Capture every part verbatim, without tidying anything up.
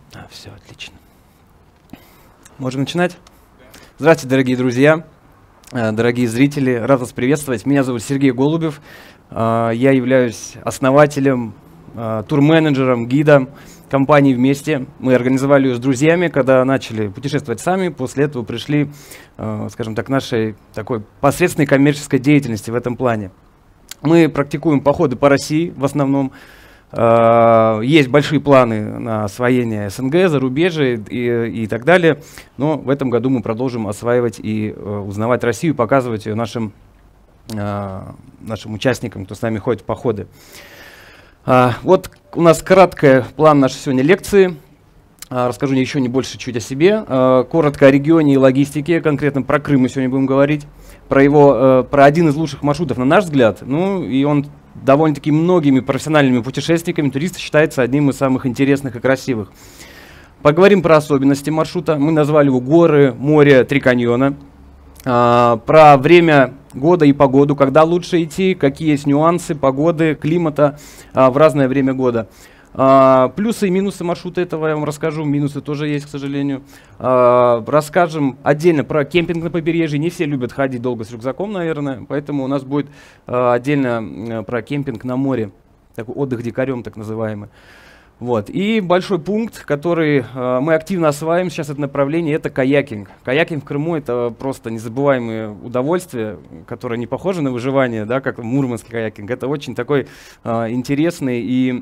А, все, отлично. Можем начинать? Здравствуйте, дорогие друзья, дорогие зрители. Рад вас приветствовать. Меня зовут Сергей Голубев. Я являюсь основателем, турменеджером, гидом компании «Вместе». Мы организовали ее с друзьями, когда начали путешествовать сами. После этого пришли, скажем так, к нашей такой посредственной коммерческой деятельности в этом плане. Мы практикуем походы по России в основном. Есть большие планы на освоение СНГ, зарубежья и, и так далее. Но в этом году мы продолжим осваивать и узнавать Россию, показывать ее нашим, нашим участникам, кто с нами ходит в походы. Вот у нас краткий план нашей сегодня лекции. Расскажу еще не больше чуть о себе. Коротко о регионе и логистике, конкретно про Крым мы сегодня будем говорить. Про, его, про один из лучших маршрутов, на наш взгляд. Ну, и он довольно-таки многими профессиональными путешественниками, туристов считается одним из самых интересных и красивых. Поговорим про особенности маршрута. Мы назвали его горы, море, три каньона. А, про время года и погоду, когда лучше идти, какие есть нюансы погоды, климата а, в разное время года. А, плюсы и минусы маршрута этого я вам расскажу. Минусы тоже есть, к сожалению. А, расскажем отдельно про кемпинг на побережье. Не все любят ходить долго с рюкзаком, наверное. Поэтому у нас будет а, отдельно а, про кемпинг на море. Такой отдых дикарем, так называемый. Вот. И большой пункт, который а, мы активно осваиваем сейчас это направление, это каякинг. Каякинг в Крыму — это просто незабываемое удовольствие, которое не похоже на выживание, да, как мурманский каякинг. Это очень такой а, интересный и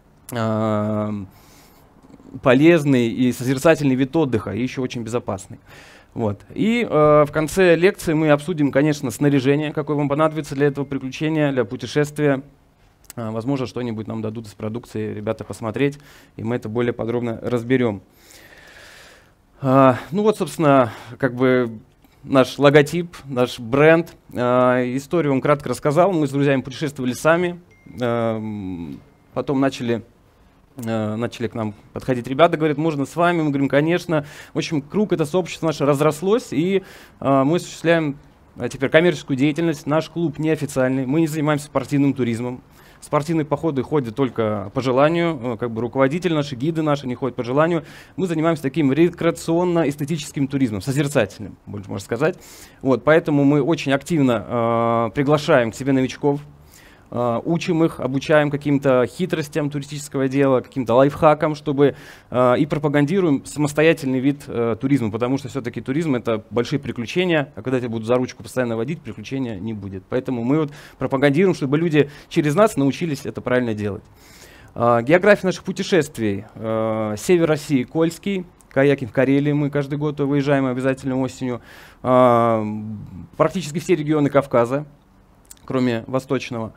полезный и созерцательный вид отдыха, и еще очень безопасный. Вот. И э, в конце лекции мы обсудим, конечно, снаряжение, какое вам понадобится для этого приключения, для путешествия. Э, возможно, что-нибудь нам дадут из продукции ребята посмотреть, и мы это более подробно разберем. Э, ну вот, собственно, как бы наш логотип, наш бренд. Э, историю вам кратко рассказал. Мы с друзьями путешествовали сами. Э, потом начали... Начали к нам подходить ребята, говорят, можно с вами? Мы говорим, конечно. В общем, круг, это сообщество наше разрослось, и э, мы осуществляем а теперь коммерческую деятельность. Наш клуб неофициальный, мы не занимаемся спортивным туризмом. Спортивные походы ходят только по желанию, как бы руководители наши, гиды наши не ходят по желанию. Мы занимаемся таким рекреационно-эстетическим туризмом, созерцательным, больше можно сказать. Вот, поэтому мы очень активно э, приглашаем к себе новичков. Uh, учим их, обучаем каким-то хитростям туристического дела, каким-то лайфхакам, чтобы uh, и пропагандируем самостоятельный вид uh, туризма, потому что все-таки туризм — это большие приключения, а когда тебя будут за ручку постоянно водить, приключения не будет. Поэтому мы вот пропагандируем, чтобы люди через нас научились это правильно делать. Uh, география наших путешествий. Uh, север России — Кольский, каякинг в Карелии, мы каждый год выезжаем обязательно осенью. Uh, практически все регионы Кавказа, кроме восточного.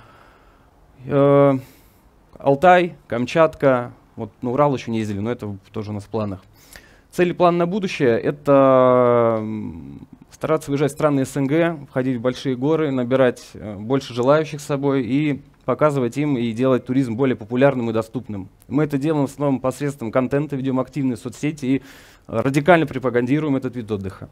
Э, Алтай, Камчатка, вот на Урал еще не ездили, но это тоже у нас в планах. Цель и план на будущее — это стараться выезжать в страны СНГ, входить в большие горы, набирать э, больше желающих с собой и показывать им и делать туризм более популярным и доступным. Мы это делаем в основном посредством контента, ведем активные соцсети и радикально пропагандируем этот вид отдыха.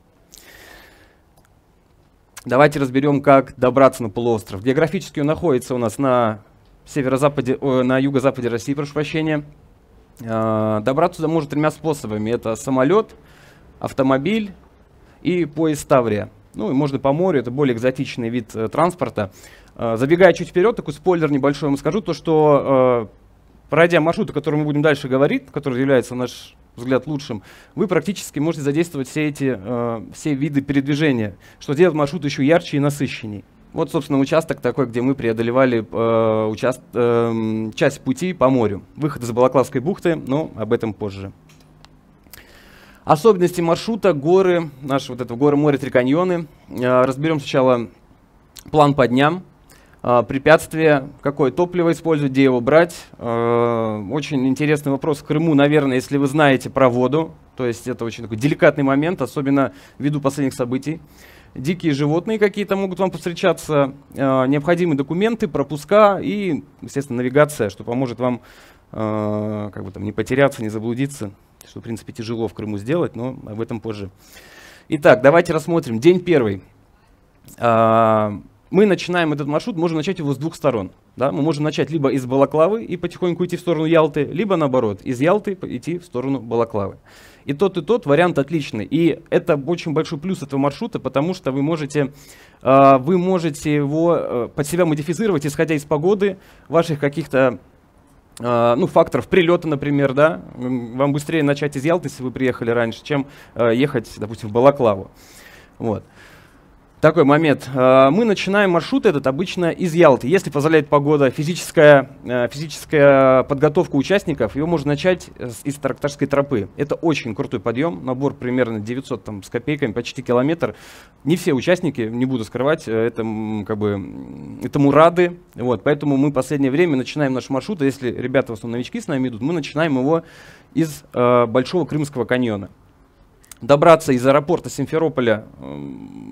Давайте разберем, как добраться на полуостров. Географически он находится у нас на северо-западе, о, на юго-западе России, прошу прощения. Э, добраться туда можно тремя способами. Это самолет, автомобиль и поезд Таврия. Ну и можно по морю, это более экзотичный вид э, транспорта. Э, забегая чуть вперед, такой спойлер небольшой вам скажу, то что э, пройдя маршрут, о котором мы будем дальше говорить, который является наш взгляд лучшим, вы практически можете задействовать все эти э, все виды передвижения, что делает маршрут еще ярче и насыщенней. Вот, собственно, участок такой, где мы преодолевали э, участ, э, часть пути по морю. Выход из Балаклавской бухты, но об этом позже. Особенности маршрута, горы, наши вот это горы, море, три каньоны. Э, разберем сначала план по дням. Uh, препятствия, какое топливо использовать, где его брать. Uh, очень интересный вопрос в Крыму, наверное, если вы знаете про воду. То есть это очень такой деликатный момент, особенно ввиду последних событий. Дикие животные какие-то могут вам повстречаться. Uh, необходимые документы, пропуска и, естественно, навигация, что поможет вам uh, как бы там не потеряться, не заблудиться. Что, в принципе, тяжело в Крыму сделать, но об этом позже. Итак, давайте рассмотрим. День первый. Uh, мы начинаем этот маршрут, можем начать его с двух сторон. Да? Мы можем начать либо из Балаклавы и потихоньку идти в сторону Ялты, либо наоборот, из Ялты идти в сторону Балаклавы. И тот, и тот вариант отличный. И это очень большой плюс этого маршрута, потому что вы можете, э, вы можете его э, под себя модифицировать, исходя из погоды, ваших каких-то э, ну, факторов прилета, например. Да? Вам быстрее начать из Ялты, если вы приехали раньше, чем э, ехать, допустим, в Балаклаву. Вот. Такой момент. Мы начинаем маршрут этот обычно из Ялты. Если позволяет погода, физическая, физическая подготовка участников, его можно начать из Таракташской тропы. Это очень крутой подъем, набор примерно девятьсот там, с копейками, почти километр. Не все участники, не буду скрывать, это, как бы, этому рады. Вот, поэтому мы в последнее время начинаем наш маршрут, если ребята в основном новички с нами идут, мы начинаем его из э, Большого Крымского каньона. Добраться из аэропорта Симферополя э,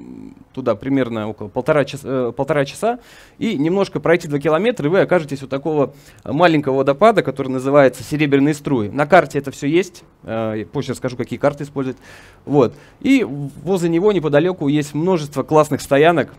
туда примерно около полтора часа, э, полтора часа и немножко пройти два километра, и вы окажетесь у такого маленького водопада, который называется Серебряные струи. На карте это все есть, э, позже расскажу, какие карты использовать. Вот. И возле него неподалеку есть множество классных стоянок,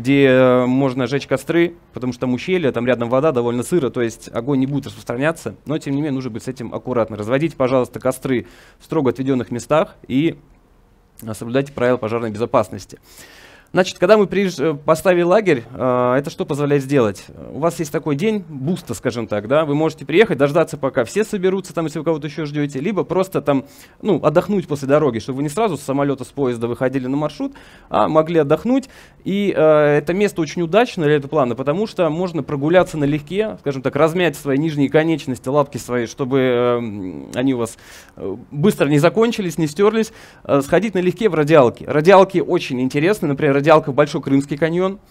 где можно жечь костры, потому что там ущелье, там рядом вода, довольно сыро, то есть огонь не будет распространяться, но тем не менее нужно быть с этим аккуратно. Разводите, пожалуйста, костры в строго отведенных местах и соблюдайте правила пожарной безопасности. Значит, когда мы приезж... поставили лагерь, э, это что позволяет сделать? У вас есть такой день буста, скажем так, да? Вы можете приехать, дождаться, пока все соберутся, там, если вы кого-то еще ждете, либо просто там, ну, отдохнуть после дороги, чтобы вы не сразу с самолета, с поезда выходили на маршрут, а могли отдохнуть. И э, это место очень удачно для этого плана, потому что можно прогуляться налегке, скажем так, размять свои нижние конечности, лапки свои, чтобы э, они у вас э, быстро не закончились, не стерлись, э, сходить налегке в радиалки. Радиалки очень интересны, например, радиалка в Большой Крымский каньон.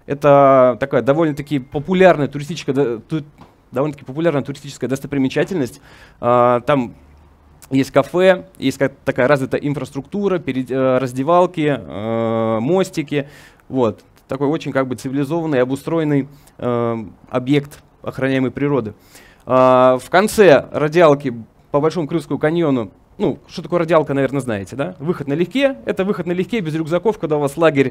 Это такая довольно-таки популярная туристическая, довольно-таки популярная туристическая достопримечательность. А, там есть кафе, есть такая развитая инфраструктура, перед, а, раздевалки, а, мостики. Вот. Такой очень как бы цивилизованный, обустроенный а, объект охраняемой природы. А, в конце радиалки по Большому Крымскому каньону, ну, что такое радиалка, наверное, знаете, да? Выход налегке, это выход налегке, без рюкзаков, когда у вас лагерь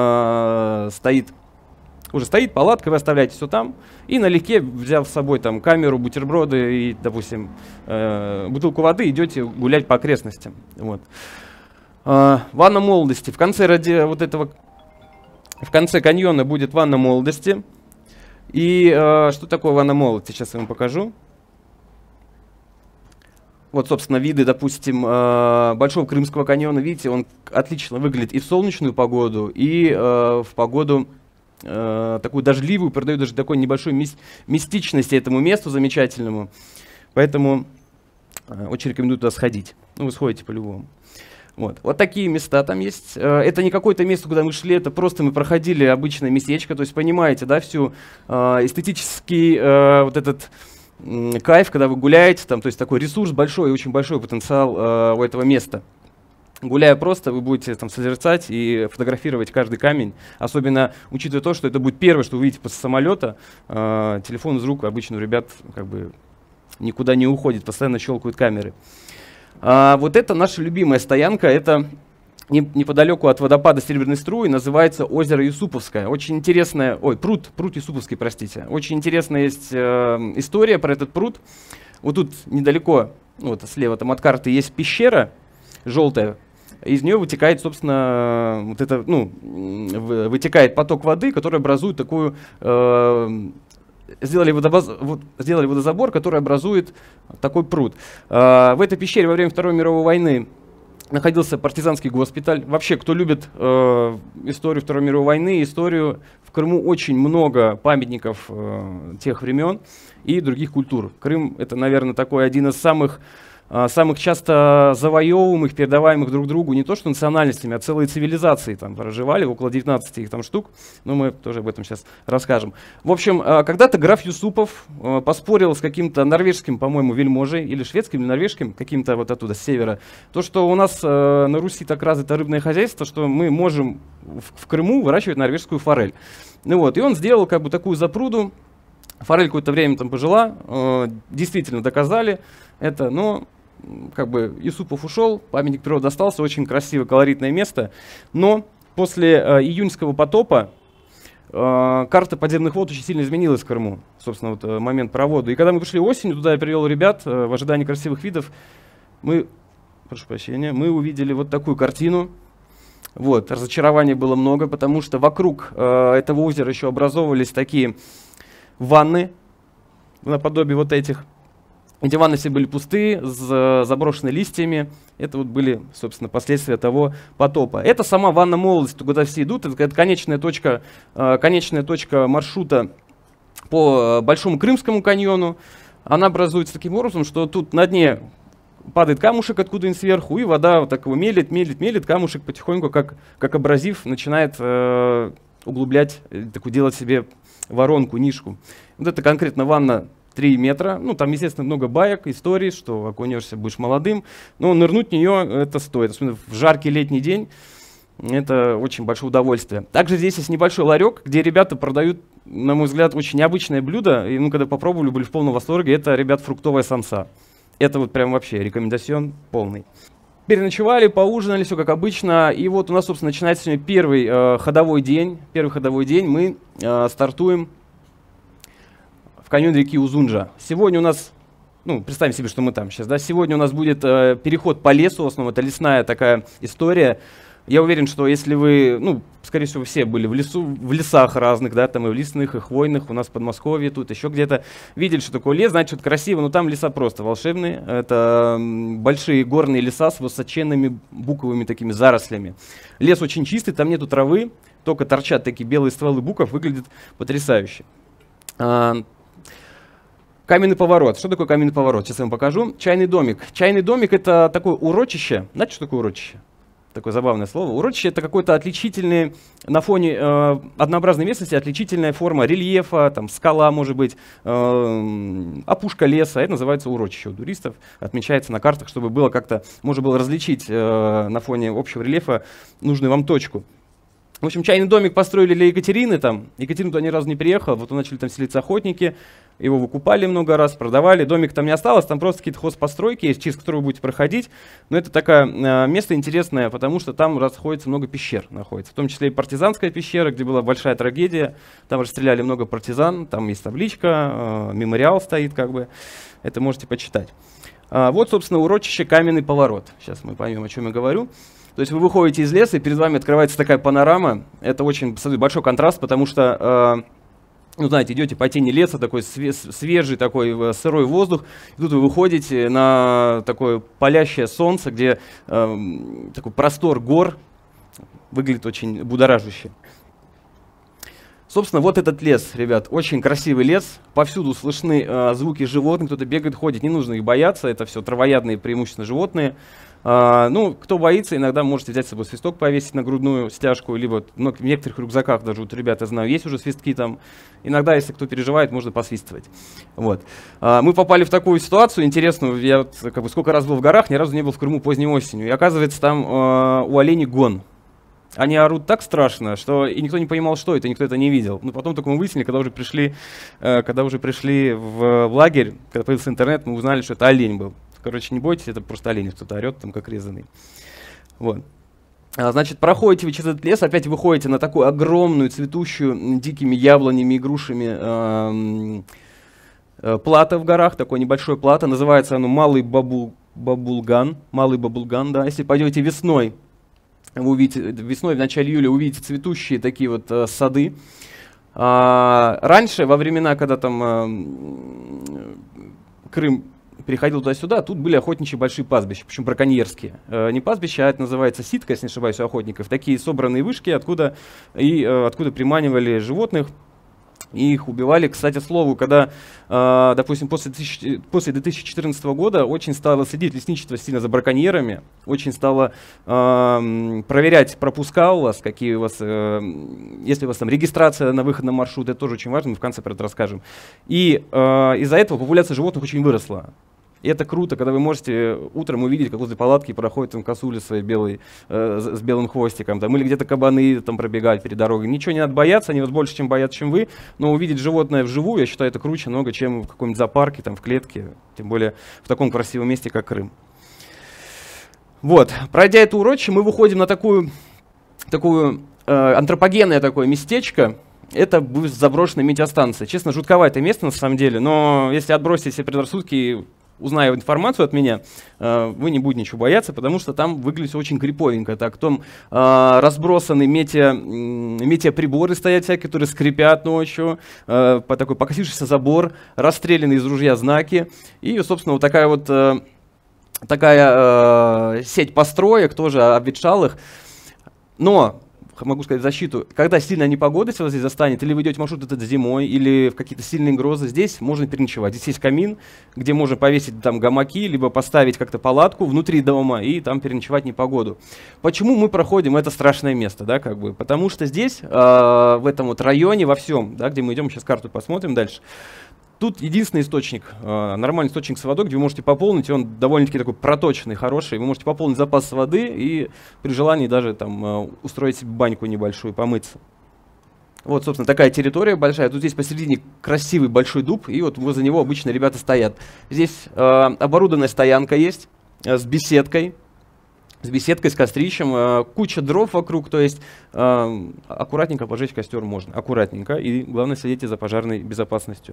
э, стоит, уже стоит, палатка, вы оставляете все там, и налегке, взяв с собой там камеру, бутерброды и, допустим, э, бутылку воды, идете гулять по окрестностям. Вот. Э, ванна молодости. В конце, ради, вот этого, в конце каньона будет ванна молодости. И э, что такое ванна молодости, сейчас я вам покажу. Вот, собственно, виды, допустим, э, Большого Крымского каньона, видите, он отлично выглядит и в солнечную погоду, и э, в погоду э, такую дождливую, придает даже такой небольшой мис мистичности этому месту замечательному. Поэтому э, очень рекомендую туда сходить. Ну, вы сходите по-любому. Вот. Вот такие места там есть. Э, это не какое-то место, куда мы шли, это просто мы проходили обычное местечко. То есть, понимаете, да, всю э, эстетический э, вот этот кайф, когда вы гуляете, там, то есть такой ресурс большой, очень большой потенциал э, у этого места. Гуляя просто, вы будете там созерцать и фотографировать каждый камень, особенно учитывая то, что это будет первое, что вы увидите после самолета. Э, телефон из рук обычно у ребят как бы никуда не уходит, постоянно щелкают камеры. А, вот это наша любимая стоянка, это неподалеку от водопада Серебряной струи, называется озеро Юсуповское. Очень интересная, ой, пруд, пруд Юсуповский, простите. Очень интересная есть э, история про этот пруд. Вот тут недалеко, вот слева там от карты есть пещера желтая. Из нее вытекает, собственно, вот это, ну, вытекает поток воды, который образует такую, э, сделали, водобаз, вот, сделали водозабор, который образует такой пруд. Э, в этой пещере во время Второй мировой войны находился партизанский госпиталь. Вообще, кто любит э, историю Второй мировой войны, историю, в Крыму очень много памятников э, тех времен и других культур. Крым — это, наверное, такой один из самых, э, самых часто завоевываемых, передаваемых друг другу не то что национальностями, а целые цивилизации там проживали, около девятнадцати их там штук, но мы тоже об этом сейчас расскажем. В общем, э, когда-то граф Юсупов э, поспорил с каким-то норвежским, по-моему, вельможей, или шведским, или норвежским, каким-то вот оттуда, с севера, то, что у нас э, на Руси так развито рыбное хозяйство, что мы можем в, в Крыму выращивать норвежскую форель. Ну вот, и он сделал как бы такую запруду, форель какое-то время там пожила, э, действительно доказали это, но как бы Юсупов ушел, памятник природы остался, очень красивое, колоритное место, но после э, июньского потопа э, карта подземных вод очень сильно изменилась в Крыму, собственно, вот, э, момент провода. И когда мы пришли осенью, туда я привел ребят э, в ожидании красивых видов, мы, прошу прощения, мы увидели вот такую картину. Вот, разочарований было много, потому что вокруг э, этого озера еще образовывались такие ванны, наподобие вот этих. Эти ванны все были пустые, с, заброшены листьями. Это вот были, собственно, последствия того потопа. Это сама ванна молодости, куда все идут. Это, это конечная точка, э, конечная точка маршрута по Большому Крымскому каньону. Она образуется таким образом, что тут на дне падает камушек откуда-нибудь сверху, и вода вот так его мелит, мелит, мелит. Камушек потихоньку, как, как абразив, начинает э, углублять, э, такую делать себе воронку, нишку. Вот это конкретно ванна три метра. Ну, там, естественно, много баек, историй, что окунешься, будешь молодым. Но нырнуть в нее это стоит. Особенно в жаркий летний день. Это очень большое удовольствие. Также здесь есть небольшой ларек, где ребята продают, на мой взгляд, очень необычное блюдо. И мы когда попробовали, были в полном восторге. Это, ребят, фруктовая самса. Это вот прям вообще рекомендацион полный. Переночевали, поужинали, все как обычно. И вот у нас, собственно, начинается сегодня первый э, ходовой день. Первый ходовой день мы э, стартуем в каньоне реки Узунджа. Сегодня у нас, ну, представим себе, что мы там сейчас, да, сегодня у нас будет э, переход по лесу, в основном это лесная такая история. Я уверен, что если вы, ну, скорее всего, все были в лесу, в лесах разных, да, там и в лесных, и хвойных, у нас в Подмосковье, тут еще где-то, видели, что такое лес, значит, красиво, но там леса просто волшебные. Это м, большие горные леса с высоченными буковыми такими зарослями. Лес очень чистый, там нету травы, только торчат такие белые стволы буков, выглядит потрясающе. А, каменный поворот. Что такое каменный поворот? Сейчас я вам покажу. Чайный домик. Чайный домик — это такое урочище. Знаете, что такое урочище? Такое забавное слово. Урочище — это какой-то отличительный, на фоне э, однообразной местности, отличительная форма рельефа, там скала, может быть, э, опушка леса. Это называется урочище у туристов. Отмечается на картах, чтобы было как-то, можно было различить э, на фоне общего рельефа нужную вам точку. В общем, чайный домик построили для Екатерины там. Екатерина туда ни разу не приехала, вот начали там селиться охотники, его выкупали много раз, продавали. Домик там не осталось, там просто какие-то хозпостройки есть, через которые вы будете проходить. Но это такое э, место интересное, потому что там расходится много пещер, находится. В том числе и партизанская пещера, где была большая трагедия. Там расстреляли много партизан, там есть табличка, э, мемориал стоит как бы. Это можете почитать. А, вот, собственно, урочище «Каменный поворот». Сейчас мы поймем, о чем я говорю. То есть вы выходите из леса, и перед вами открывается такая панорама. Это очень большой контраст, потому что, э, ну, знаете, идете по тени леса, такой свежий, такой сырой воздух. И тут вы выходите на такое палящее солнце, где э, такой простор гор выглядит очень будоражуще. Собственно, вот этот лес, ребят, очень красивый лес. Повсюду слышны э, звуки животных, кто-то бегает, ходит, не нужно их бояться. Это все травоядные, преимущественно животные. Uh, ну, кто боится, иногда можете взять с собой свисток, повесить на грудную стяжку, либо ну, в некоторых рюкзаках, даже вот ребята, я знаю, есть уже свистки там. Иногда, если кто переживает, можно посвистывать. Вот. Uh, мы попали в такую ситуацию интересную. Я вот, как бы, сколько раз был в горах, ни разу не был в Крыму поздней осенью. И оказывается, там uh, у оленей гон. Они орут так страшно, что и никто не понимал, что это, никто это не видел. Но потом только мы выяснили, когда уже пришли, uh, когда уже пришли в, в лагерь, когда появился интернет, мы узнали, что это олень был. Короче, не бойтесь, это просто олень кто-то орет, там как резанный. Вот. А, значит, проходите вы через этот лес, опять выходите на такую огромную, цветущую дикими яблонями и грушами э, э, плато в горах, такое небольшое плато. Называется оно Малый Бабул, Бабулган. Малый Бабулган, да. Если пойдете весной, вы увидите, весной, в начале июля, увидите цветущие такие вот э, сады. А, раньше, во времена, когда там э, Крым переходил туда-сюда, тут были охотничьи большие пастбища, причем браконьерские. Э, не пастбища, а это называется ситка, если не ошибаюсь, у охотников. Такие собранные вышки, откуда, и, э, откуда приманивали животных и их убивали. Кстати, слову, когда, э, допустим, после, тысяч, после две тысячи четырнадцатого года очень стало следить лесничество сильно за браконьерами, очень стало э, проверять, пропуска у вас, какие у вас, э, если у вас там регистрация на выход на маршрут, это тоже очень важно, мы в конце про это расскажем. И э, из-за этого популяция животных очень выросла. И это круто, когда вы можете утром увидеть, как возле палатки проходит там косуля своей белой, э, с белым хвостиком, там, или где-то кабаны там пробегают перед дорогой. Ничего не надо бояться, они вас больше, чем боятся, чем вы, но увидеть животное вживую, я считаю, это круче много, чем в каком-нибудь зоопарке, там, в клетке, тем более в таком красивом месте, как Крым. Вот, пройдя это урочище, мы выходим на такую, такую э, антропогенное такое местечко. это будет заброшенная метеостанция. Честно, жутковатое место на самом деле, но если отбросить все предрассудки, узная информацию от меня, э, вы не будете ничего бояться, потому что там выглядит очень криповенько. Так, там э, разбросаны метео, метеоприборы стоят всякие, которые скрипят ночью, э, по такой покосившийся забор, расстрелянные из ружья знаки. И, собственно, вот такая вот э, такая э, сеть построек, тоже обветшалых. Но могу сказать в защиту, когда сильная непогода вас здесь застанет, или вы идете маршрут этот зимой, или в какие-то сильные грозы, здесь можно переночевать. Здесь есть камин, где можно повесить там гамаки, либо поставить как-то палатку внутри дома и там переночевать непогоду. Почему мы проходим это страшное место, да, как бы? Потому что здесь, э, в этом вот районе, во всем, да, где мы идем, сейчас карту посмотрим дальше, тут единственный источник, э, нормальный источник с водой, где вы можете пополнить, и он довольно-таки такой проточный, хороший. Вы можете пополнить запас воды и при желании даже там э, устроить себе баньку небольшую, помыться. Вот, собственно, такая территория большая. Тут здесь посередине красивый большой дуб, и вот возле него обычно ребята стоят. Здесь э, оборудованная стоянка есть э, с беседкой. С беседкой, с кострищем, э, куча дров вокруг, то есть э, аккуратненько пожечь костер можно, аккуратненько, и главное следите за пожарной безопасностью.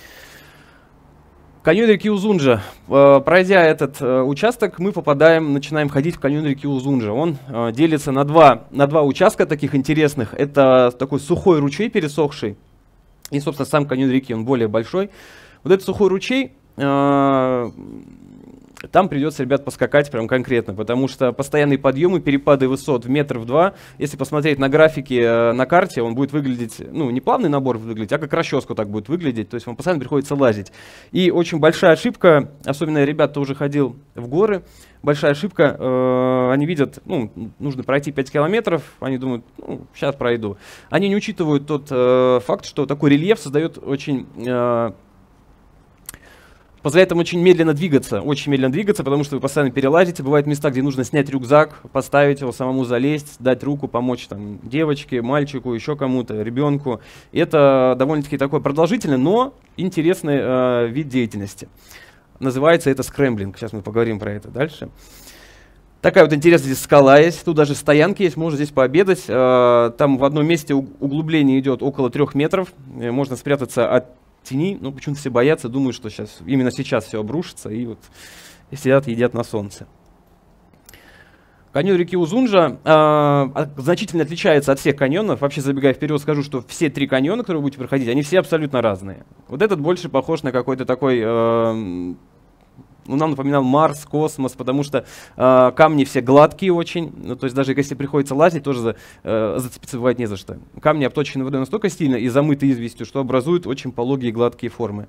Каньон реки Узунджа. Э, пройдя этот э, участок, мы попадаем, начинаем ходить в каньон реки Узунджа. Он э, делится на два, на два участка таких интересных. Это такой сухой ручей пересохший, и, собственно, сам каньон реки, он более большой. Вот этот сухой ручей, э, там придется, ребят, поскакать прям конкретно, потому что постоянные подъемы, перепады высот в метр в два. Если посмотреть на графике э, на карте, он будет выглядеть, ну, не плавный набор выглядеть, а как расческу так будет выглядеть. То есть вам постоянно приходится лазить. И очень большая ошибка, особенно ребят, кто уже ходил в горы, большая ошибка, э, они видят, ну, нужно пройти пять километров, они думают, ну, сейчас пройду. Они не учитывают тот э, факт, что такой рельеф создает очень... Э, позволяет им очень медленно двигаться, очень медленно двигаться, потому что вы постоянно перелазите. Бывают места, где нужно снять рюкзак, поставить его, самому залезть, дать руку, помочь там девочке, мальчику, еще кому-то, ребенку. И это довольно-таки такой продолжительный, но интересный э, вид деятельности. Называется это скрэмблинг. Сейчас мы поговорим про это дальше. Такая вот интересная здесь скала есть, тут даже стоянки есть, можно здесь пообедать. Э, там в одном месте углубление идет около трех метров, э, можно спрятаться от тени, но почему-то все боятся, думают, что сейчас, именно сейчас все обрушится, и вот и сидят, едят на солнце. Каньон реки Узунджа э, значительно отличается от всех каньонов. Вообще, забегая вперед, скажу, что все три каньона, которые вы будете проходить, они все абсолютно разные. Вот этот больше похож на какой-то такой... Э, ну, нам напоминал Марс, космос, потому что э, камни все гладкие очень, ну, то есть даже если приходится лазить, тоже за, э, зацепиться бывает не за что. Камни обточены водой настолько сильно и замыты известью, что образуют очень пологие гладкие формы.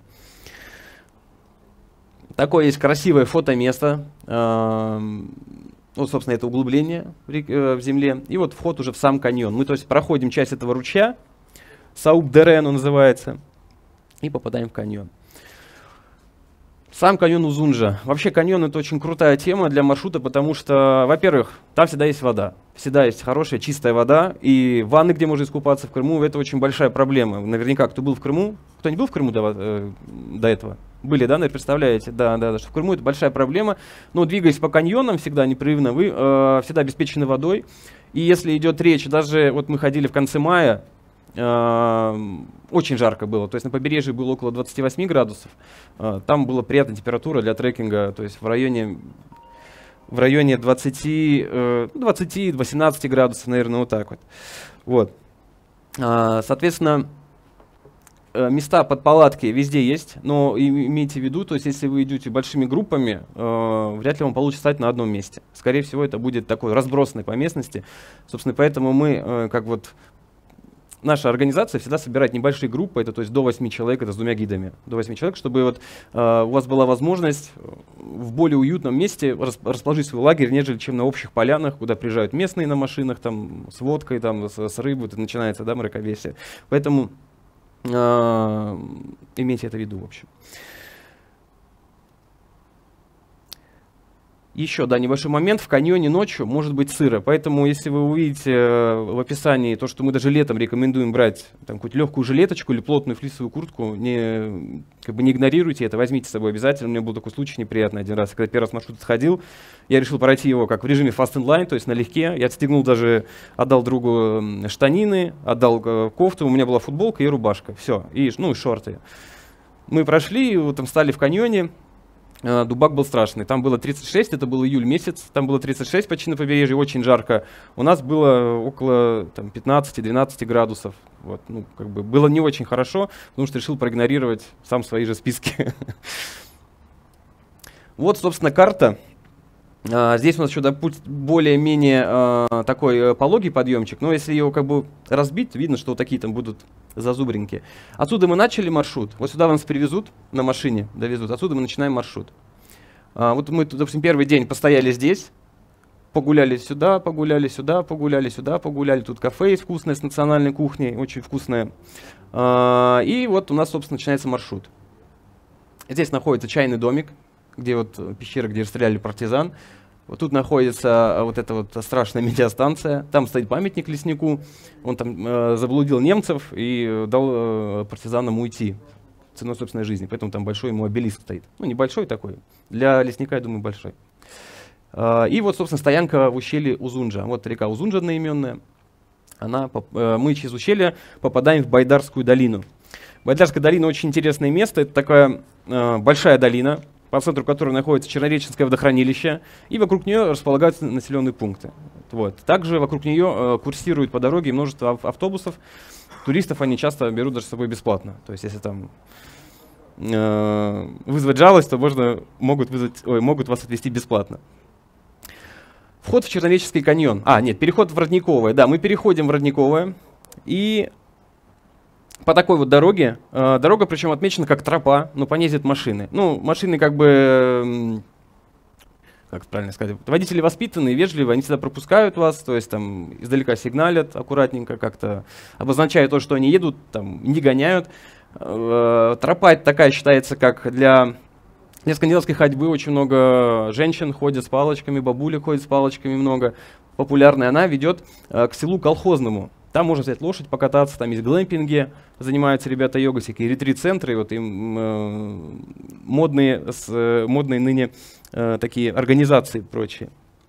Такое есть красивое фотоместо. Э, вот, собственно, это углубление в, э, в земле. И вот вход уже в сам каньон. Мы, то есть, проходим часть этого ручья, Сауп-Дерен он называется, и попадаем в каньон. Сам каньон Узунджа. Вообще каньон — это очень крутая тема для маршрута, потому что, во-первых, там всегда есть вода. Всегда есть хорошая чистая вода. И ванны, где можно искупаться в Крыму, это очень большая проблема. Наверняка, кто был в Крыму, кто не был в Крыму до, э, до этого? Были, да, наверное, представляете? Да, да, да, что в Крыму это большая проблема. Но двигаясь по каньонам всегда непрерывно, вы э, всегда обеспечены водой. И если идет речь, даже вот мы ходили в конце мая, Uh, очень жарко было, то есть на побережье было около двадцати восьми градусов, uh, там была приятная температура для трекинга, то есть в районе, в районе двадцати, восемнадцати градусов, наверное, вот так вот. Вот. Uh, соответственно, uh, места под палатки везде есть, но и, имейте в виду, то есть если вы идете большими группами, uh, вряд ли вам получится стать на одном месте. Скорее всего, это будет такой разбросанный по местности, собственно, поэтому мы, uh, как вот, наша организация всегда собирает небольшие группы, это то есть до восьми человек, это с двумя гидами, до восьми человек, чтобы вот, э, у вас была возможность в более уютном месте рас, расположить свой лагерь, нежели чем на общих полянах, куда приезжают местные на машинах, там, с водкой, там, с, с рыбой, это начинается, да, мракобесие. Поэтому э, имейте это в виду, в общем. еще, да, небольшой момент. В каньоне ночью может быть сыро, поэтому если вы увидите в описании то, что мы даже летом рекомендуем брать там какую-то легкую жилеточку или плотную флисовую куртку, не, как бы не игнорируйте это, возьмите с собой обязательно. У меня был такой случай неприятный один раз, когда первый раз маршрут сходил, я решил пройти его как в режиме fast and line, то есть налегке. Я отстегнул даже, отдал другу штанины, отдал э, кофту, у меня была футболка и рубашка, все, и, ну и шорты. Мы прошли, вот, там стали в каньоне. Дубак был страшный. Там было тридцать шесть, это был июль месяц, там было тридцать шесть почти на побережье, очень жарко. У нас было около пятнадцати-двенадцати градусов. Вот, ну, как бы было не очень хорошо, потому что решил проигнорировать сам свои же списки. Вот, собственно, карта. Uh, здесь у нас еще более-менее uh, такой uh, пологий подъемчик, но если его как бы разбить, видно, что вот такие там будут зазубринки. Отсюда мы начали маршрут, вот сюда нас привезут на машине, довезут, отсюда мы начинаем маршрут. Uh, вот мы, допустим, первый день постояли здесь, погуляли сюда, погуляли сюда, погуляли сюда, погуляли. Тут кафе есть вкусное с национальной кухней, очень вкусное. Uh, и вот у нас, собственно, начинается маршрут. Здесь находится чайный домик, где вот пещера, где расстреляли партизан. Вот тут находится вот эта вот страшная медиастанция. Там стоит памятник леснику. Он там э, заблудил немцев и дал э, партизанам уйти ценой собственной жизни. Поэтому там большой ему обелиск стоит. Ну, небольшой такой. Для лесника, я думаю, большой. Э, и вот, собственно, стоянка в ущелье Узунджа. Вот река Узунджа одноименная. Она, э, мы через ущелье попадаем в Байдарскую долину. Байдарская долина очень интересное место. Это такая э, большая долина, по центру которой находится Чернореченское водохранилище, и вокруг нее располагаются населенные пункты. Вот. Также вокруг нее э, курсирует по дороге множество ав автобусов. Туристов они часто берут даже с собой бесплатно. То есть если там э, вызвать жалость, то можно, могут, вызвать, ой, могут вас отвезти бесплатно. Вход в Чернореченский каньон. А, нет, переход в Родниковое. Да, мы переходим в Родниковое, и по такой вот дороге, э, дорога причем отмечена как тропа, но по ней ездят машины. Ну, машины как бы, э, как правильно сказать, водители воспитанные, вежливые, они всегда пропускают вас, то есть там издалека сигналят аккуратненько, как-то обозначают то, что они едут, там не гоняют. Э, тропа такая считается, как для, для скандинавской ходьбы, очень много женщин ходят с палочками, бабули ходят с палочками много. Популярная она ведет э, к селу Колхозному. Там можно взять лошадь, покататься, там есть глэмпинги, занимаются ребята йогой, всякие ретрит-центры, вот им э, модные, с, э, модные ныне э, такие организации и прочие.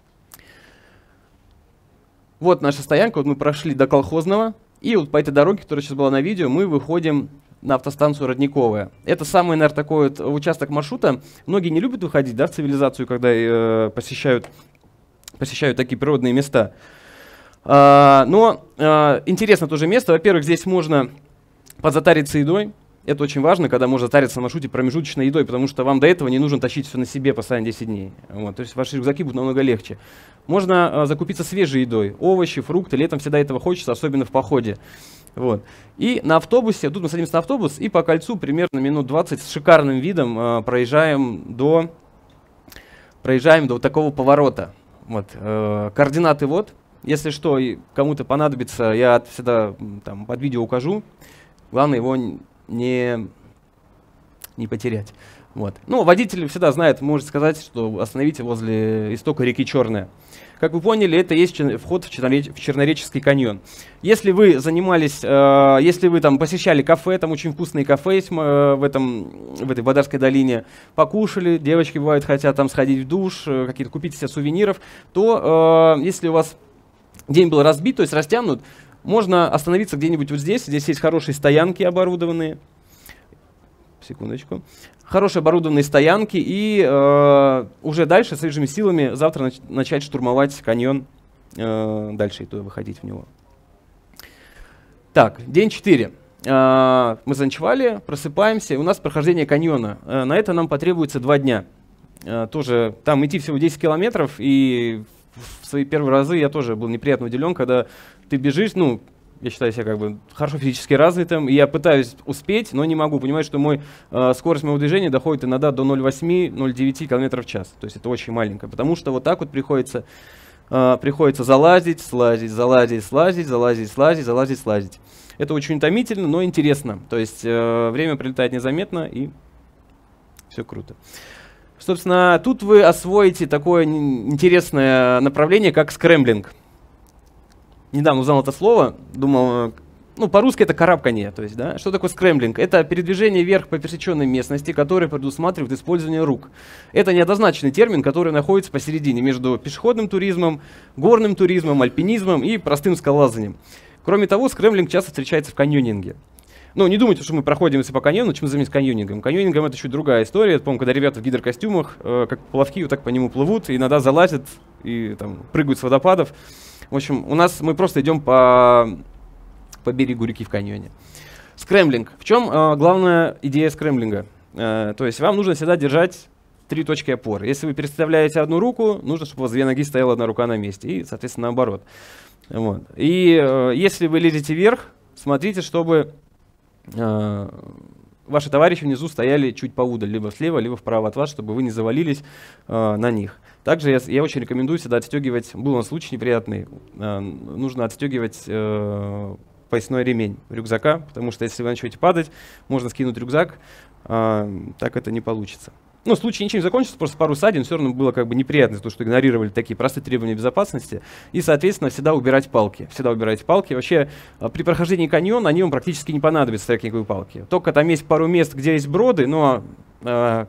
Вот наша стоянка, вот мы прошли до Колхозного, и вот по этой дороге, которая сейчас была на видео, мы выходим на автостанцию Родниковая. Это самый, наверное, такой вот участок маршрута. Многие не любят выходить, да, в цивилизацию, когда э, посещают, посещают такие природные места. Uh, но uh, интересно тоже место. Во-первых, здесь можно подзатариться едой. Это очень важно, когда можно затариться на маршруте промежуточной едой, потому что вам до этого не нужно тащить все на себе постоянно десять дней. Вот, то есть ваши рюкзаки будут намного легче. Можно uh, закупиться свежей едой. Овощи, фрукты. Летом всегда этого хочется, особенно в походе. Вот. И на автобусе, тут мы садимся на автобус, и по кольцу примерно минут двадцать с шикарным видом uh, проезжаем, до, проезжаем до вот такого поворота. Вот. Uh, координаты вот. Если что, кому-то понадобится, я всегда там под видео укажу. Главное его не, не потерять. Вот. Ну, водитель всегда знает, может сказать, что остановите возле истока реки Черная. Как вы поняли, это есть вход в, Чернореч в Чернореченский каньон. Если вы занимались, э, если вы там посещали кафе, там очень вкусные кафе есть э, в, этом, в этой Байдарской долине, покушали, девочки бывают хотят там сходить в душ, э, какие-то купить себе сувениров, то э, если у вас день был разбит, то есть растянут, можно остановиться где-нибудь вот здесь. Здесь есть хорошие стоянки оборудованные. Секундочку. Хорошие оборудованные стоянки. И э, уже дальше свежими силами завтра нач начать штурмовать каньон. Э, дальше и туда выходить в него. Так, день четыре. Э, мы заночевали, просыпаемся. И у нас прохождение каньона. Э, на это нам потребуется два дня. Э, тоже там идти всего десять километров. И в свои первые разы я тоже был неприятно удивлен, когда ты бежишь, ну, я считаю себя как бы хорошо физически развитым, и я пытаюсь успеть, но не могу. Понимаю, что мой, э, скорость моего движения доходит иногда до ноль целых восемь — ноль целых девять километров в час. То есть это очень маленькое, потому что вот так вот приходится, э, приходится залазить, слазить, залазить, слазить, залазить, слазить, залазить, слазить. Это очень утомительно, но интересно. То есть э, время прилетает незаметно, и все круто. Собственно, тут вы освоите такое интересное направление, как скрэмблинг. Недавно узнал это слово, думал, ну, по-русски это карабканье. То есть, да? Что такое скрэмблинг? Это передвижение вверх по пересеченной местности, которое предусматривает использование рук. Это неоднозначный термин, который находится посередине между пешеходным туризмом, горным туризмом, альпинизмом и простым скалолазанием. Кроме того, скрэмблинг часто встречается в каньонинге. Ну, не думайте, что мы проходимся по каньону, чем мы занимаемся каньонингом. Каньонингом это чуть другая история. Помню, когда ребята в гидрокостюмах, э, как плавки, вот так по нему плывут, и иногда залазят и там прыгают с водопадов. В общем, у нас мы просто идем по, по берегу реки в каньоне. Скрэмблинг. В чем э, главная идея скрэмблинга? Э, то есть вам нужно всегда держать три точки опоры. Если вы переставляете одну руку, нужно, чтобы у вас две ноги стояла одна рука на месте. И, соответственно, наоборот. Вот. И э, если вы лезете вверх, смотрите, чтобы э, ваши товарищи внизу стояли чуть поудаль, либо слева, либо вправо от вас, чтобы вы не завалились э, на них. Также я, я очень рекомендую всегда отстегивать, был у нас случай неприятный, э, нужно отстегивать э, поясной ремень рюкзака, потому что если вы начнете падать, можно скинуть рюкзак, э, так это не получится. Ну, случай ничем не закончился, просто пару ссадин, все равно было как бы неприятно, то, что игнорировали такие простые требования безопасности. И, соответственно, всегда убирать палки. Всегда убирайте палки. Вообще, при прохождении каньона они вам практически не понадобятся, трекинговые палки. Только там есть пару мест, где есть броды, но э,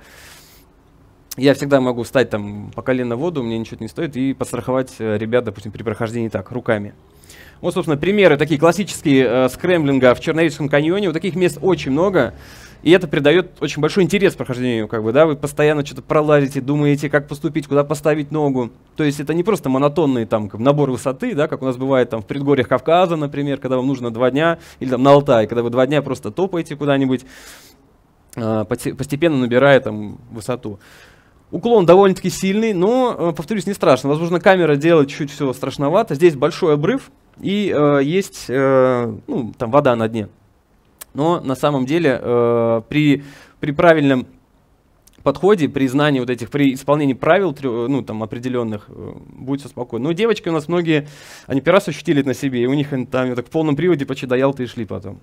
я всегда могу встать там по колено в воду, мне ничего не стоит, и подстраховать э, ребят, допустим, при прохождении так, руками. Вот, собственно, примеры такие классические э, скрэмблинга в Чернореческом каньоне. Вот таких мест очень много. И это придает очень большой интерес к прохождению, как бы, да, вы постоянно что-то пролазите, думаете, как поступить, куда поставить ногу. То есть это не просто монотонный там как, набор высоты, да, как у нас бывает там в предгорьях Кавказа, например, когда вам нужно два дня, или там на Алтае, когда вы два дня просто топаете куда-нибудь, э, постепенно набирая там высоту. Уклон довольно-таки сильный, но, э, повторюсь, не страшно. Возможно, камера делает чуть все страшновато. Здесь большой обрыв и э, есть э, ну, там вода на дне. Но на самом деле э, при, при правильном подходе, при знании вот этих, при исполнении правил ну, там, определенных, э, будет все спокойно. Но девочки у нас многие, они первый раз ощутили это на себе, и у них там так, в полном приводе почти до Ялты и шли потом.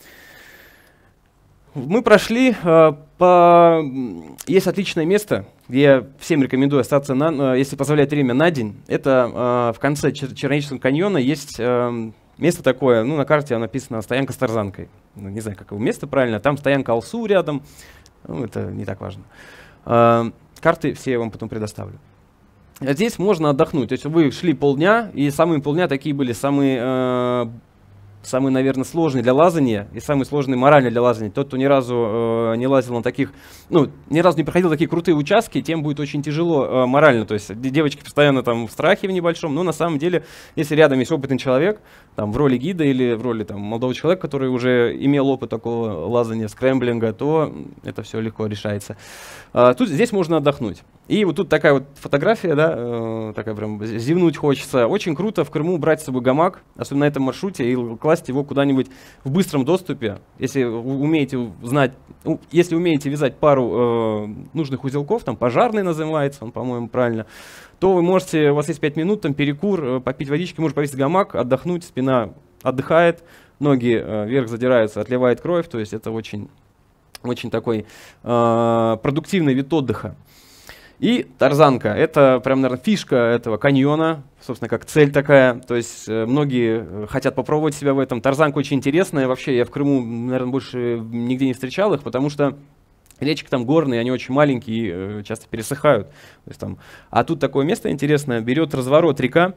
Мы прошли э, по... Есть отличное место, где я всем рекомендую остаться, на, э, если позволяет время, на день. Это э, в конце Чер Чернореческого каньона есть... Э, Место такое, ну на карте написано «стоянка с тарзанкой». Ну, не знаю, как его место правильно. Там стоянка Алсу рядом. Ну, это не так важно. А, карты все я вам потом предоставлю. А здесь можно отдохнуть. То есть вы шли полдня, и самые полдня такие были самые, э, самые, наверное, сложные для лазания и самые сложные морально для лазания. Тот, кто ни разу э, не лазил на таких, ну, ни разу не проходил такие крутые участки, тем будет очень тяжело э, морально. То есть девочки постоянно там в страхе в небольшом, но на самом деле, если рядом есть опытный человек, там в роли гида или в роли там молодого человека, который уже имел опыт такого лазания, скрэмблинга, то это все легко решается. А, тут здесь можно отдохнуть. И вот тут такая вот фотография, да, э, такая прям зевнуть хочется. Очень круто в Крыму брать с собой гамак, особенно на этом маршруте, и класть его куда-нибудь в быстром доступе. Если умеете знать, если умеете вязать пару э, нужных узелков, там пожарный называется, он, по-моему, правильно, то вы можете, у вас есть пять минут, там перекур, э, попить водички, можно повесить гамак, отдохнуть, спина отдыхает, ноги э, вверх задираются, отливает кровь, то есть это очень, очень такой э, продуктивный вид отдыха. И тарзанка, это прям, наверное, фишка этого каньона, собственно, как цель такая, то есть э, многие хотят попробовать себя в этом. Тарзанка очень интересная, вообще я в Крыму, наверное, больше нигде не встречал их, потому что речки там горные, они очень маленькие, э, часто пересыхают. То есть, там, а тут такое место интересное, берет разворот река,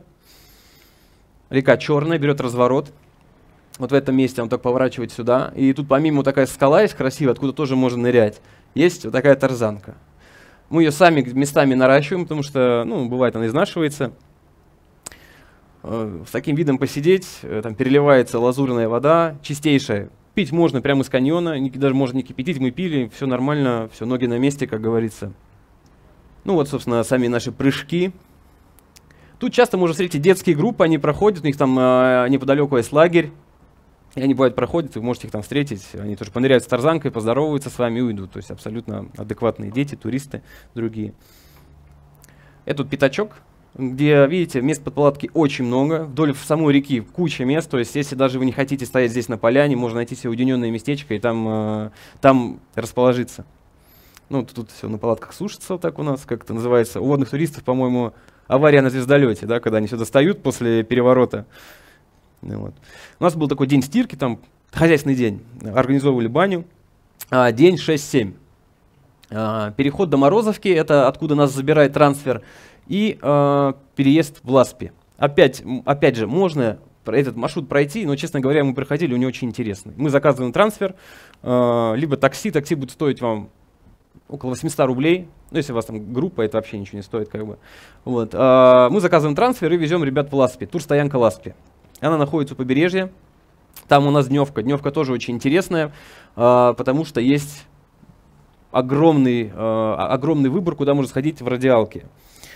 река черная, берет разворот, вот в этом месте он так поворачивает сюда, и тут помимо такая скала есть красивая, откуда тоже можно нырять, есть вот такая тарзанка. Мы ее сами местами наращиваем, потому что, ну, бывает, она изнашивается. Э, с таким видом посидеть, э, там переливается лазурная вода, чистейшая. Пить можно прямо из каньона, не, даже можно не кипятить, мы пили, все нормально, все, ноги на месте, как говорится. Ну вот, собственно, сами наши прыжки. Тут часто можно встретить детские группы, они проходят, у них там э, неподалеку есть лагерь. И они, бывает, проходят, вы можете их там встретить, они тоже поныряют с тарзанкой, поздороваются с вами и уйдут. То есть абсолютно адекватные дети, туристы, другие. Это тут пятачок, где, видите, мест под палатки очень много. Вдоль самой реки куча мест. То есть если даже вы не хотите стоять здесь на поляне, можно найти себе уединенное местечко и там, э, там расположиться. Ну, тут все на палатках сушится, вот так у нас, как это называется. У водных туристов, по-моему, авария на звездолете, да, когда они сюда достают после переворота. Ну, вот. У нас был такой день стирки, там хозяйственный день. Организовывали баню. А, день шесть-семь. А, переход до Морозовки, это откуда нас забирает трансфер. И а, переезд в Ласпи. Опять, опять же, можно этот маршрут пройти, но, честно говоря, мы проходили, он не очень интересный. Мы заказываем трансфер, а, либо такси. Такси будет стоить вам около восемьсот рублей. Ну, если у вас там группа, это вообще ничего не стоит, как бы. Вот. А, мы заказываем трансфер и везем ребят в Ласпи. Турстоянка Ласпи. Она находится у побережья. Там у нас дневка. Дневка тоже очень интересная, а, потому что есть огромный, а, огромный выбор, куда можно сходить в радиалке.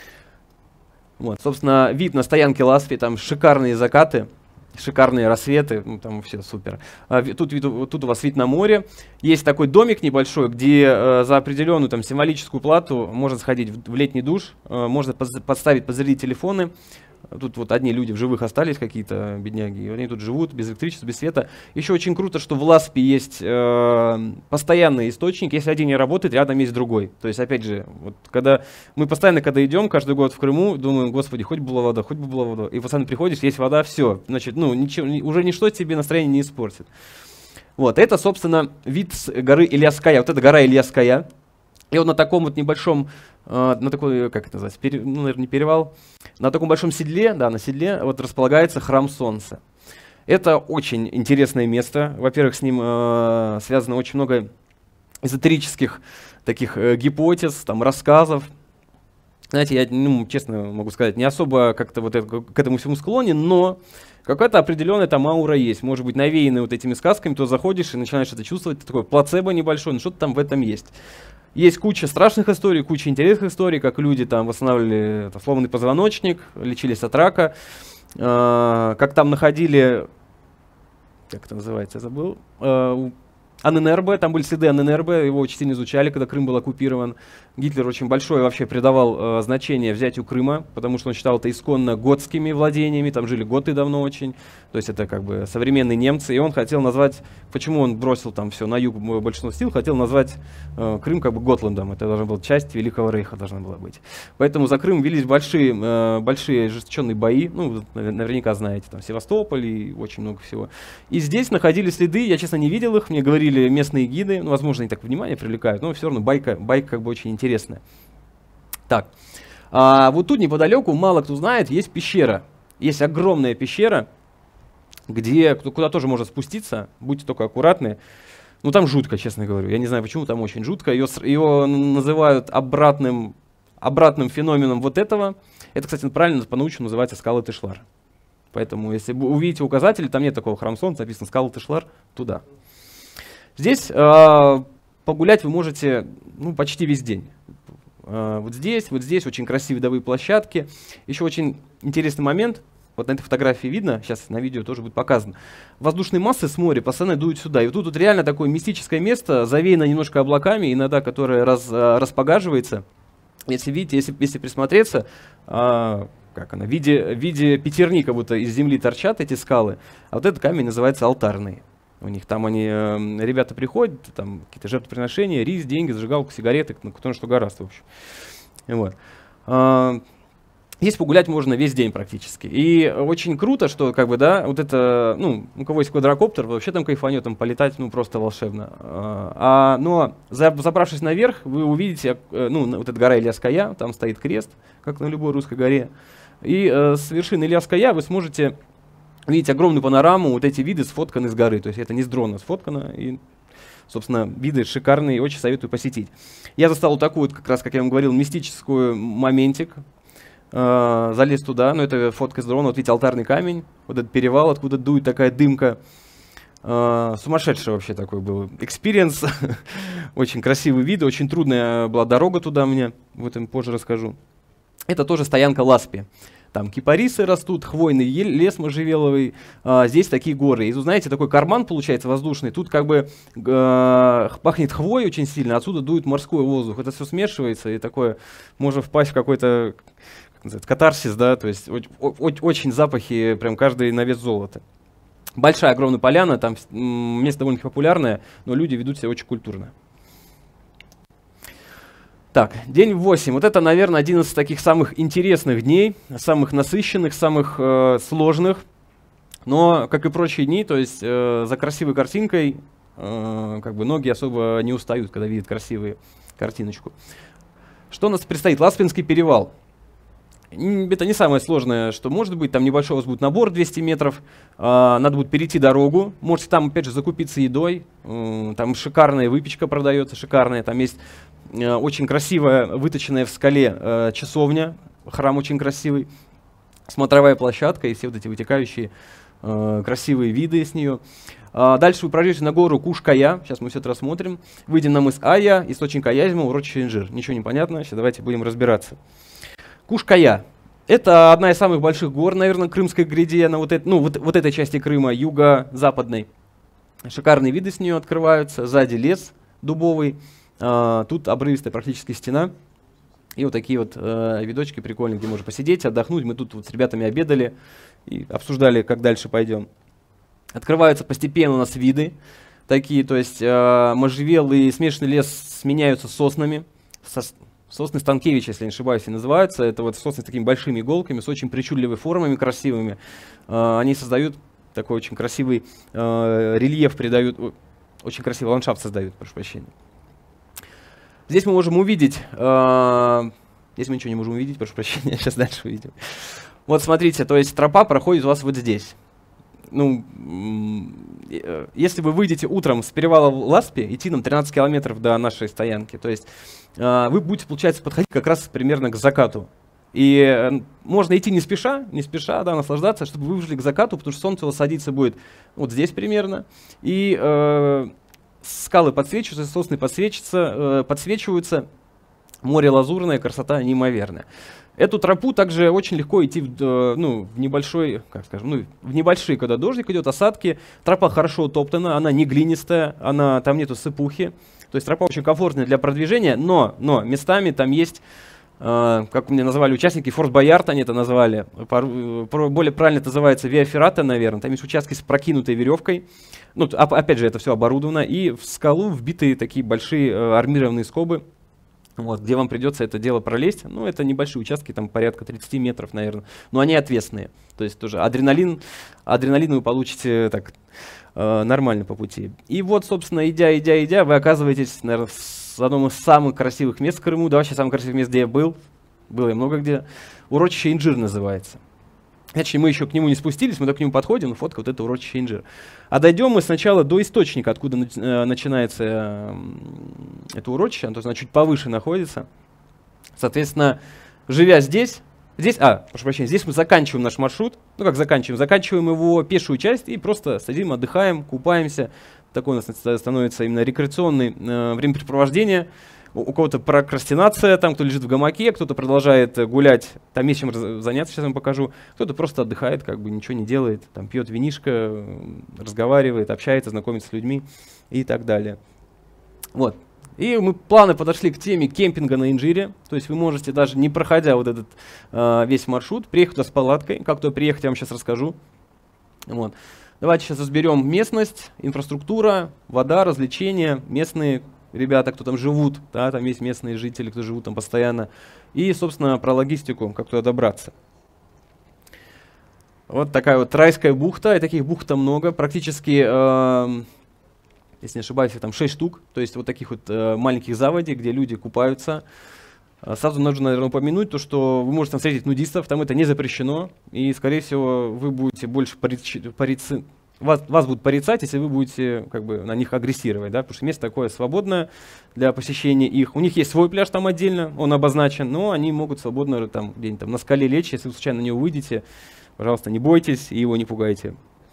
Вот. Собственно, вид на стоянке Ласпи, там шикарные закаты. Шикарные рассветы, ну, там все супер. А, тут, вид, тут у вас вид на море. Есть такой домик небольшой, где э, за определенную там, символическую плату можно сходить в, в летний душ, э, можно под, подставить, подзарядить телефоны. Тут вот одни люди в живых остались, какие-то бедняги, и они тут живут без электричества, без света. Еще очень круто, что в Ласпи есть э, постоянный источник. Если один не работает, рядом есть другой. То есть, опять же, вот, когда мы постоянно, когда идем каждый год в Крыму, думаем, господи, хоть бы была вода, хоть бы была вода. И постоянно приходишь, есть вода, все. Значит, ну, ничего, уже ничто тебе настроение не испортит. Вот, это, собственно, вид с горы Ильяская. Вот это гора Ильяская. И вот на таком вот небольшом, э, на такой, как это называется, пере, ну, наверное, не перевал, на таком большом седле, да, на седле вот располагается храм Солнца. Это очень интересное место. Во-первых, с ним э, связано очень много эзотерических таких э, гипотез, там, рассказов. Знаете, я, ну, честно могу сказать, не особо как-то вот это, к этому всему склонен, но какая-то определенная там аура есть. Может быть, навеянная вот этими сказками, то заходишь и начинаешь это чувствовать, такое плацебо небольшое, но что-то там в этом есть. Есть куча страшных историй, куча интересных историй, как люди там восстанавливали это, сломанный позвоночник, лечились от рака, э, как там находили, как это называется, я забыл, э, Анненербе, там были следы Анненербе, его очень сильно изучали, когда Крым был оккупирован. Гитлер очень большое вообще придавал э, значение взятию Крыма, потому что он считал это исконно готскими владениями, там жили готы давно очень, то есть это как бы современные немцы, и он хотел назвать, почему он бросил там все на юг большинство сил, хотел назвать э, Крым как бы Готландом, это должна была часть Великого Рейха должна была быть. Поэтому за Крым велись большие, э, большие ожесточенные бои, ну, наверняка знаете, там Севастополь и очень много всего. И здесь находили следы, я честно не видел их, мне говорили местные гиды, ну, возможно, они так внимание привлекают, но все равно байка, байка как бы очень интересная. Так, а, вот тут неподалеку, мало кто знает, есть пещера. Есть огромная пещера, где, куда тоже можно спуститься, будьте только аккуратны. Ну, там жутко, честно говорю. Я не знаю, почему там очень жутко. Ее, ее называют обратным, обратным феноменом вот этого. Это, кстати, правильно по-научному называется скала Тышлар. Поэтому, если вы увидите указатель, там нет такого храм Солнца, написано скала Тышлар, туда. Здесь э, погулять вы можете ну, почти весь день. Э, вот здесь, вот здесь очень красивые видовые площадки. Еще очень интересный момент. Вот на этой фотографии видно, сейчас на видео тоже будет показано. Воздушные массы с моря постоянно дуют сюда. И вот тут вот реально такое мистическое место, завеяно немножко облаками, иногда которое раз, э, распогаживается. Если видите, если, если присмотреться, э, как она, в виде, в виде пятерни как будто из земли торчат эти скалы. А вот этот камень называется алтарный. У них там они, э, ребята приходят, там какие-то жертвоприношения, рис, деньги, зажигалку, сигареты, ну, кто на что гораздо, в общем. Вот. А, здесь погулять можно весь день практически. И очень круто, что, как бы, да, вот это, ну, у кого есть квадрокоптер, вообще там кайфанет, там полетать, ну, просто волшебно. А, но за, забравшись наверх, вы увидите, ну, вот эта гора Ильяская, там стоит крест, как на любой русской горе. И э, с вершины Ильяская вы сможете видите огромную панораму, вот эти виды сфотканы с горы, то есть это не с дрона сфоткано, и, собственно, виды шикарные, очень советую посетить. Я застал вот такую, вот, как раз, как я вам говорил, мистическую моментик, э, залез туда, но это фотка с дрона, вот видите, алтарный камень, вот этот перевал, откуда дует такая дымка, э, сумасшедший вообще такой был экспириенс, очень красивые виды, очень трудная была дорога туда мне, в этом позже расскажу. Это тоже стоянка Ласпи. Там кипарисы растут, хвойный лес можжевеловый, а, здесь такие горы. И, знаете, такой карман получается воздушный, тут как бы э, пахнет хвой очень сильно, отсюда дует морской воздух. Это все смешивается, и такое, можно впасть в какой-то катарсис, да, то есть о- о- очень запахи, прям каждый на вес золота. Большая, огромная поляна, там место довольно популярное, но люди ведут себя очень культурно. Так, день восемь. Вот это, наверное, один из таких самых интересных дней, самых насыщенных, самых э, сложных. Но, как и прочие дни, то есть э, за красивой картинкой э, как бы ноги особо не устают, когда видят красивую картиночку. Что у нас предстоит? Ласпинский перевал. Это не самое сложное, что может быть. Там небольшой у вас будет набор двести метров. Э, надо будет перейти дорогу. Можете там, опять же, закупиться едой. Э, там шикарная выпечка продается, шикарная. Там есть э, очень красивая, выточенная в скале э, часовня. Храм очень красивый. Смотровая площадка и все вот эти вытекающие э, красивые виды с нее. А дальше вы пройдете на гору Куш-Кая. Сейчас мы все это рассмотрим. Выйдем на мыс Ая, источник Аязьма, урочище Инжир. Ничего не понятно. Сейчас давайте будем разбираться. Куш-Кая. Это одна из самых больших гор, наверное, Крымской гряде, на вот, это, ну, вот, вот этой части Крыма, юго-западной. Шикарные виды с нее открываются. Сзади лес дубовый. А, тут обрывистая практически стена. И вот такие вот э, видочки прикольные, где можно посидеть, отдохнуть. Мы тут вот с ребятами обедали и обсуждали, как дальше пойдем. Открываются постепенно у нас виды такие, то есть э, можжевелый и смешанный лес сменяются соснами. Сос, сосны Станкевича, если не ошибаюсь, и называются. Это вот сосны с такими большими иголками, с очень причудливыми формами, красивыми. Э, они создают такой очень красивый э, рельеф, придают, очень красивый ландшафт создают, прошу прощения. Здесь мы можем увидеть, э, здесь мы ничего не можем увидеть, прошу прощения, сейчас дальше увидим. Вот смотрите, то есть тропа проходит у вас вот здесь. Ну, э, если вы выйдете утром с перевала в Ласпи, идти нам тринадцать километров до нашей стоянки, то есть э, вы будете, получается, подходить как раз примерно к закату. И э, можно идти не спеша, не спеша, да, наслаждаться, чтобы вы вышли к закату, потому что солнце у вас садиться будет вот здесь примерно. И э, скалы подсвечиваются, сосны подсвечиваются, э, подсвечиваются, море лазурное, красота неимоверная. Эту тропу также очень легко идти в, э, ну, в небольшой, как скажем, ну, в небольшие, когда дождик идет, осадки. Тропа хорошо утоптана, она не глинистая, она, там нету сыпухи. То есть тропа очень комфортная для продвижения, но, но местами там есть, э, как меня назвали участники, Форт Боярд они это назвали, пор, пор, более правильно это называется Виа Феррата, наверное. Там есть участки с прокинутой веревкой. Ну, опять же, это все оборудовано. И в скалу вбиты такие большие э, армированные скобы, вот, где вам придется это дело пролезть. Ну, это небольшие участки, там порядка тридцати метров, наверное. Но они отвесные. То есть тоже адреналин, адреналин вы получите так э, нормально по пути. И вот, собственно, идя, идя, идя, вы оказываетесь, наверное, в одном из самых красивых мест в Крыму. Да, вообще самых красивых мест, где я был. Было и много где. Урочище Инжир называется. Значит, мы еще к нему не спустились, мы только к нему подходим, фотка вот это урочище Инжир. А дойдем мы сначала до источника, откуда э, начинается э, это урочище, то есть оно чуть повыше находится. Соответственно, живя здесь, здесь, а, прошу прощения, здесь мы заканчиваем наш маршрут. Ну как заканчиваем? Заканчиваем его пешую часть и просто садим, отдыхаем, купаемся. Такое у нас становится именно рекреационное э, времяпрепровождение. У кого-то прокрастинация, там кто лежит в гамаке, кто-то продолжает гулять, там есть чем заняться, сейчас вам покажу. Кто-то просто отдыхает, как бы ничего не делает, там пьет винишко, разговаривает, общается, знакомится с людьми и так далее. Вот. И мы плавно подошли к теме кемпинга на Инжире. То есть вы можете даже не проходя вот этот э, весь маршрут, приехать туда с палаткой. Как туда приехать, я вам сейчас расскажу. Вот. Давайте сейчас разберем местность, инфраструктура, вода, развлечения, местные ребята, кто там живут, да, там есть местные жители, кто живут там постоянно. И, собственно, про логистику, как туда добраться. Вот такая вот райская бухта, и таких бухт там много. Практически, э, если не ошибаюсь, там шесть штук. То есть вот таких вот э, маленьких заводей, где люди купаются. Сразу нужно, наверное, упомянуть то, что вы можете там встретить нудистов, там это не запрещено. И, скорее всего, вы будете больше порицать. Пориц... Вас, вас будут порицать, если вы будете как бы на них агрессировать, да, потому что место такое свободное для посещения их. У них есть свой пляж там отдельно, он обозначен, но они могут свободно там где-нибудь там на скале лечь, если вы случайно на него выйдете, пожалуйста, не бойтесь и его не пугайте.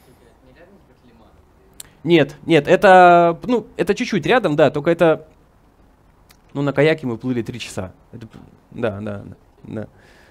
Нет, нет, это, ну, это чуть-чуть рядом, да, только это, ну, на каяке мы плыли три часа. Это, да, да, да, да.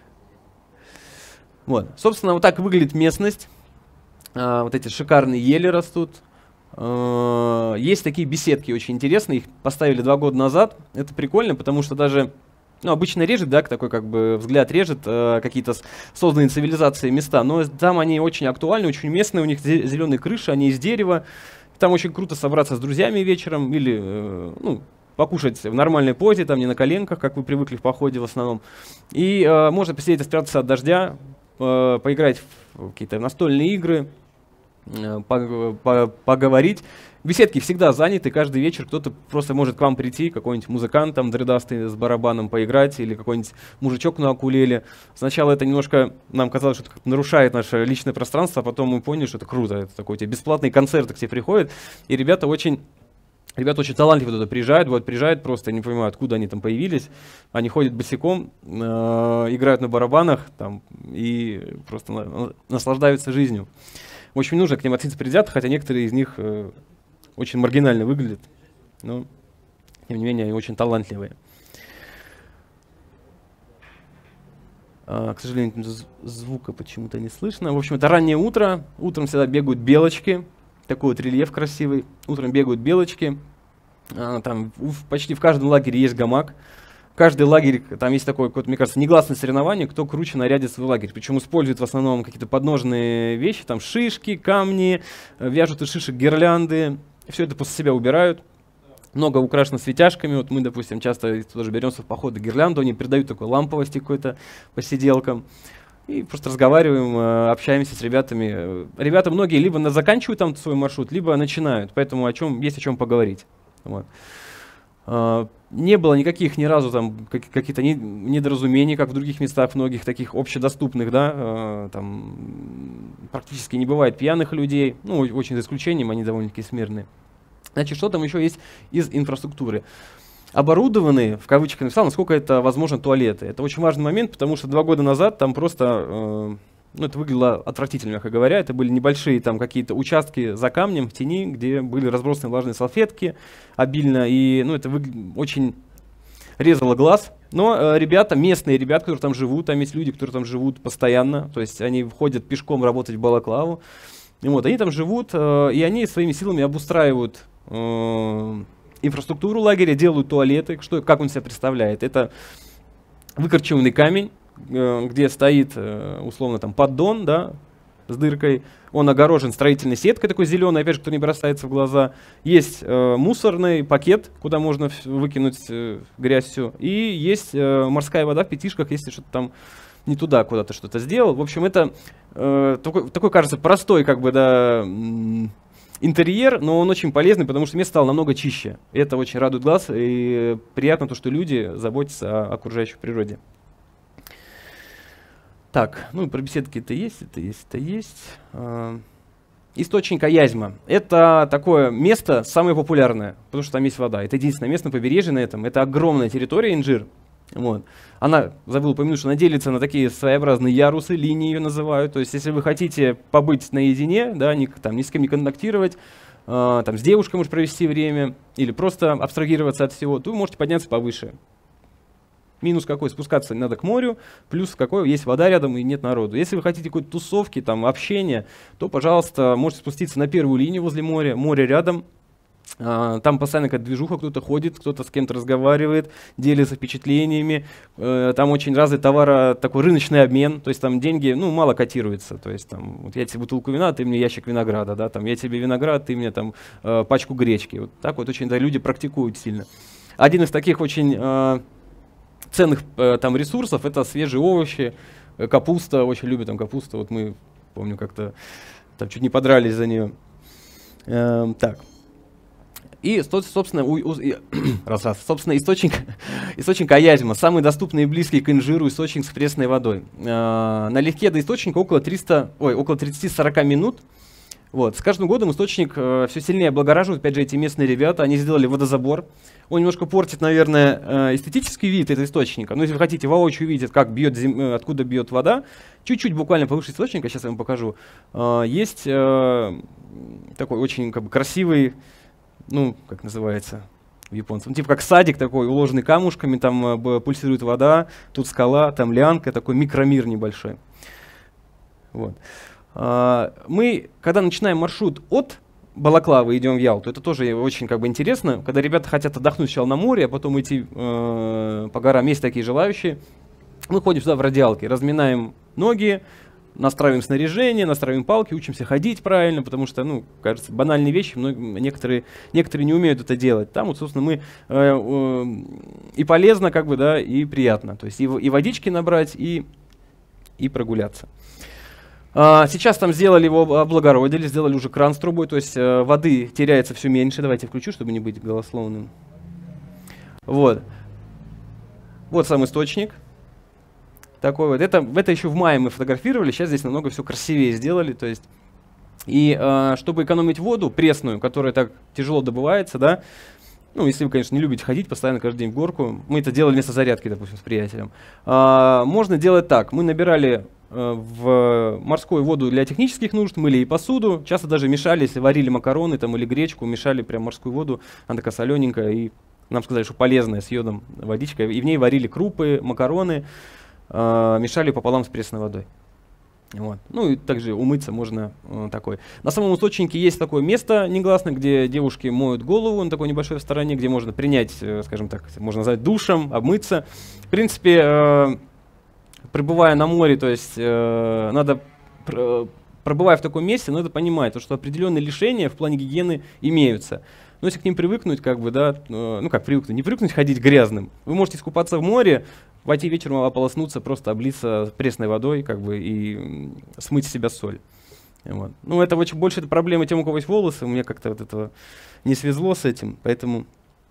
Вот, собственно, вот так выглядит местность. Uh, вот эти шикарные ели растут. Uh, есть такие беседки очень интересные, их поставили два года назад. Это прикольно, потому что даже, ну, обычно режет, да, такой как бы взгляд режет uh, какие-то созданные цивилизацией места, но там они очень актуальны, очень местные, у них зеленые крыши, они из дерева. Там очень круто собраться с друзьями вечером или, uh, ну, покушать в нормальной позе, там не на коленках, как вы привыкли в походе в основном. И э, можно посидеть, спрятаться от дождя, э, поиграть в какие-то настольные игры, э, по, по, поговорить. Беседки всегда заняты, каждый вечер кто-то просто может к вам прийти, какой-нибудь музыкант там дредастый с барабаном поиграть, или какой-нибудь мужичок на укулеле. Сначала это немножко, нам казалось, что это нарушает наше личное пространство, а потом мы поняли, что это круто. Это такой тебе бесплатный концерт к тебе приходит, и ребята очень, ребята очень талантливо туда приезжают, вот приезжают просто, я не понимаю, откуда они там появились. Они ходят босиком, э, играют на барабанах там, и просто на, наслаждаются жизнью. Очень нужно к ним относиться предвзято, хотя некоторые из них э, очень маргинально выглядят, но, тем не менее, они очень талантливые. А, к сожалению, звука почему-то не слышно. В общем, это раннее утро. Утром всегда бегают белочки. Такой вот рельеф красивый. Утром бегают белочки. А, там в, почти в каждом лагере есть гамак. Каждый лагерь, там есть такое, мне кажется, негласное соревнование, кто круче нарядит свой лагерь. Причем используют в основном какие-то подножные вещи, там шишки, камни, вяжут из шишек гирлянды. Все это после себя убирают. Много украшено светяшками. Вот мы, допустим, часто тоже беремся в походы гирлянду, они придают такой ламповости какой-то посиделкам. И просто разговариваем, общаемся с ребятами. Ребята многие либо на заканчивают там свой маршрут, либо начинают. Поэтому о чем, есть о чем поговорить. Вот. Не было никаких ни разу там каких-то недоразумений, как в других местах, многих таких общедоступных, да, там практически не бывает пьяных людей, ну, очень за исключением, они довольно-таки смирные. Значит, что там еще есть из инфраструктуры? Оборудованные, в кавычках написал, насколько это возможно, туалеты. Это очень важный момент, потому что два года назад там просто, э, ну, это выглядело отвратительно, мягко говоря, это были небольшие там какие-то участки за камнем в тени, где были разбросаны влажные салфетки обильно, и, ну, это очень резало глаз. Но э, ребята, местные ребята, которые там живут, там есть люди, которые там живут постоянно, то есть они ходят пешком работать в Балаклаву, и вот, они там живут, э, и они своими силами обустраивают э, инфраструктуру лагеря, делают туалеты. Что, как он себя представляет? Это выкорчеванный камень, э, где стоит э, условно там поддон, да, с дыркой. Он огорожен строительной сеткой такой зеленой, опять же, которая не бросается в глаза. Есть э, мусорный пакет, куда можно выкинуть э, грязь всю. И есть э, морская вода в пятишках, если что-то там не туда куда-то что-то сделал. В общем, это э, такой, такой, кажется, простой как бы, да, интерьер, но он очень полезный, потому что место стало намного чище. Это очень радует глаз, и приятно то, что люди заботятся о окружающей природе. Так, ну про беседки это есть, это есть, это есть. А, источник Аязьма. Это такое место самое популярное, потому что там есть вода. Это единственное место на побережье на этом. Это огромная территория Инжир. Вот. Она, забыл упомянуть, что она делится на такие своеобразные ярусы, линии ее называют. То есть, если вы хотите побыть наедине, да, ни, там, ни с кем не контактировать, э, там, с девушкой может провести время, или просто абстрагироваться от всего, то вы можете подняться повыше. Минус какой? Спускаться надо к морю, плюс какой? Есть вода рядом и нет народу. Если вы хотите какой-то тусовки, там, общения, то, пожалуйста, можете спуститься на первую линию возле моря, море рядом. Uh, там постоянно какая-то движуха, кто-то ходит, кто-то с кем-то разговаривает, делится впечатлениями. Uh, там очень развит товара, такой рыночный обмен, то есть там деньги, ну, мало котируются. То есть там, вот я тебе бутылку вина, ты мне ящик винограда, да, там я тебе виноград, ты мне там uh, пачку гречки. Вот так вот очень, да, люди практикуют сильно. Один из таких очень uh, ценных uh, там ресурсов — это свежие овощи, капуста, очень любят там капусту. Вот мы, помню, как-то там чуть не подрались за нее. Uh, так. И, собственно, у, у, раз, раз, собственно источник, источник Аязьма, самый доступный и близкий к Инжиру источник с пресной водой. Э, налегке до источника около, триста, ой, около тридцати-сорока минут. Вот. С каждым годом источник э, все сильнее облагораживают, опять же, эти местные ребята, они сделали водозабор. Он немножко портит, наверное, э, эстетический вид этого источника. Но если вы хотите воочию увидеть, как бьет зем... э, откуда бьет вода, чуть-чуть буквально повыше источника, сейчас я вам покажу, э, есть э, такой очень как бы красивый, ну, как называется в японцам, ну, типа как садик такой, уложенный камушками, там э, пульсирует вода, тут скала, там лянка, такой микромир небольшой. Вот. А, мы, когда начинаем маршрут от Балаклавы, идем в Ялту, это тоже очень как бы интересно, когда ребята хотят отдохнуть сначала на море, а потом идти э, по горам, есть такие желающие, мы ходим сюда в радиалке, разминаем ноги, настраиваем снаряжение, настраиваем палки, учимся ходить правильно, потому что, ну, кажется, банальные вещи, но некоторые, некоторые не умеют это делать. Там вот, собственно, мы э, э, и полезно, как бы, да, и приятно. То есть и, и водички набрать, и, и прогуляться. А, сейчас там сделали его, облагородили, сделали уже кран с трубой, то есть э, воды теряется все меньше. Давайте включу, чтобы не быть голословным. Вот. Вот сам источник. Такой вот. Это, это еще в мае мы фотографировали, сейчас здесь намного все красивее сделали. То есть, и э, чтобы экономить воду пресную, которая так тяжело добывается, да, ну, если вы, конечно, не любите ходить постоянно каждый день в горку, мы это делали вместо зарядки, допустим, с приятелем. Э, можно делать так. Мы набирали э, в морскую воду для технических нужд, мыли и посуду. Часто даже мешали, если варили макароны там, или гречку, мешали прям морскую воду. Она такая солененькая, и нам сказали, что полезная с йодом водичка. И в ней варили крупы, макароны. Uh, мешали пополам с пресной водой. Вот. Ну и также умыться можно uh, такой. На самом источнике есть такое место негласное, где девушки моют голову, на такой небольшой стороне, где можно принять, uh, скажем так, можно назвать душем, обмыться. В принципе, uh, пребывая на море, то есть uh, надо, пр пробывая в таком месте, надо понимать, то, что определенные лишения в плане гигиены имеются. Но если к ним привыкнуть, как бы, да, uh, ну как привыкнуть, не привыкнуть ходить грязным, вы можете искупаться в море, пойти вечером ополоснуться, просто облиться пресной водой, как бы, и смыть с себя соль. Вот. Ну, это очень больше это проблема тем, у кого есть волосы. У меня как-то вот этого не свезло с этим, поэтому,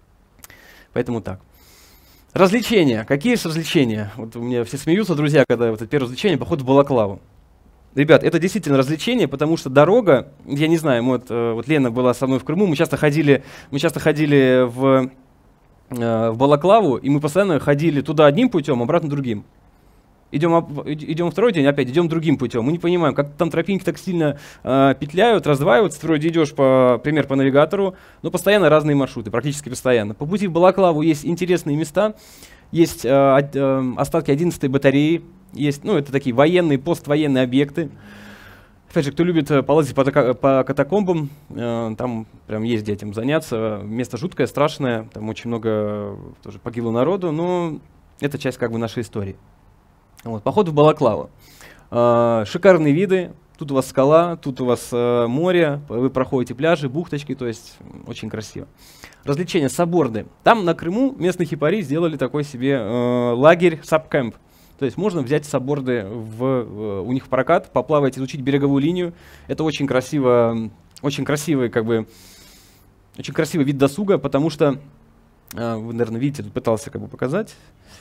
поэтому так. Развлечения. Какие есть развлечения? Вот у меня все смеются, друзья, когда вот это первое развлечение — поход в Балаклаву. Ребят, это действительно развлечение, потому что дорога, я не знаю, вот, вот Лена была со мной в Крыму, мы часто ходили, мы часто ходили в... в Балаклаву, и мы постоянно ходили туда одним путем, обратно другим. Идем, идем второй день, опять идем другим путем. Мы не понимаем, как там тропинки так сильно э, петляют, раздваиваются. Ты вроде идешь, по, пример, по навигатору, но постоянно разные маршруты, практически постоянно. По пути в Балаклаву есть интересные места, есть э, э, остатки одиннадцатой батареи, есть, ну, это такие военные, поствоенные объекты. Опять же, кто любит э, полазить по, по катакомбам, э, там прям есть где этим заняться. Место жуткое, страшное, там очень много тоже погибло народу, но это часть как бы нашей истории. Вот, поход в Балаклаву. Э, шикарные виды, тут у вас скала, тут у вас э, море, вы проходите пляжи, бухточки, то есть очень красиво. Развлечения, сабборды. Там на Крыму местные хипари сделали такой себе э, лагерь, сабкэмп. То есть можно взять сабборды в, в, у них в прокат, поплавать, изучить береговую линию. Это очень красиво, очень красивый, как бы, очень красивый вид досуга, потому что, э, вы, наверное, видите, тут пытался как бы показать,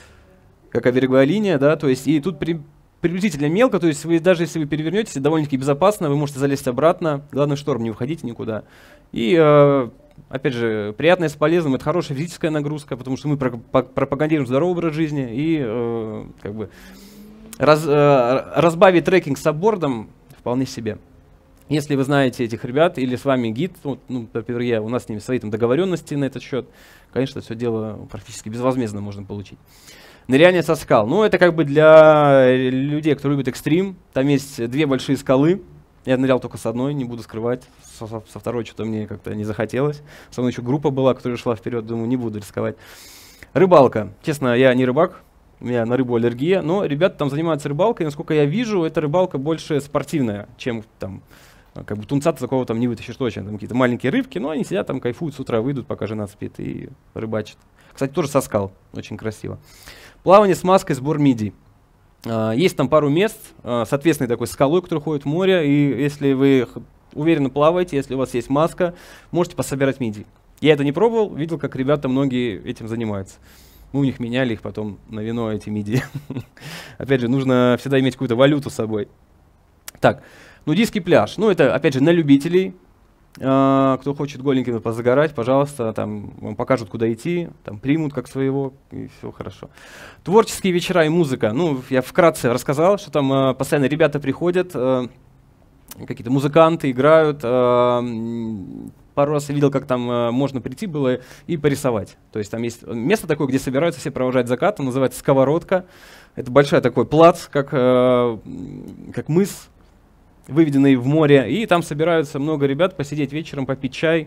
какая береговая линия, да, то есть и тут при, приблизительно мелко, то есть вы, даже если вы перевернетесь, довольно-таки безопасно, вы можете залезть обратно, главное, в шторм, не уходите никуда. И э, опять же, приятное с полезным — это хорошая физическая нагрузка, потому что мы пропагандируем здоровый образ жизни, и э, как бы раз, э, разбавить трекинг с саббордом вполне себе. Если вы знаете этих ребят или с вами гид, вот, ну, например, я, у нас с ними свои там договоренности на этот счет, конечно, все дело практически безвозмездно можно получить. Ныряние со скал. Ну, это как бы для людей, кто любит экстрим. Там есть две большие скалы. Я нырял только с одной, не буду скрывать. Со, со, со второй что-то мне как-то не захотелось. Со мной еще группа была, которая шла вперед, думаю, не буду рисковать. Рыбалка. Честно, я не рыбак, у меня на рыбу аллергия, но ребята там занимаются рыбалкой. Насколько я вижу, эта рыбалка больше спортивная, чем там, как бы тунца такого там не вытащишь точно. Там какие-то маленькие рыбки, но они сидят там, кайфуют, с утра выйдут, пока жена спит, и рыбачат. Кстати, тоже со скал, очень красиво. Плавание с маской, сбор мидий. Uh, есть там пару мест uh, с ответственной такой скалой, которая ходит в море, и если вы уверенно плаваете, если у вас есть маска, можете пособирать мидии. Я это не пробовал, видел, как ребята многие этим занимаются. Мы у них меняли их потом на вино, эти мидии. Опять же, нужно всегда иметь какую-то валюту с собой. Так, нудистский пляж. Ну, это, опять же, на любителей. Uh, кто хочет голеньким позагорать, пожалуйста, там вам покажут, куда идти, там примут как своего, и все хорошо. Творческие вечера и музыка. Ну, я вкратце рассказал, что там uh, постоянно ребята приходят, uh, какие-то музыканты играют. Uh, пару раз я видел, как там uh, можно прийти было и порисовать. То есть там есть место такое, где собираются все провожать закат, он называется «Сковородка». Это большой такой плац, как, uh, как мыс, выведенные в море, и там собираются много ребят посидеть вечером, попить чай,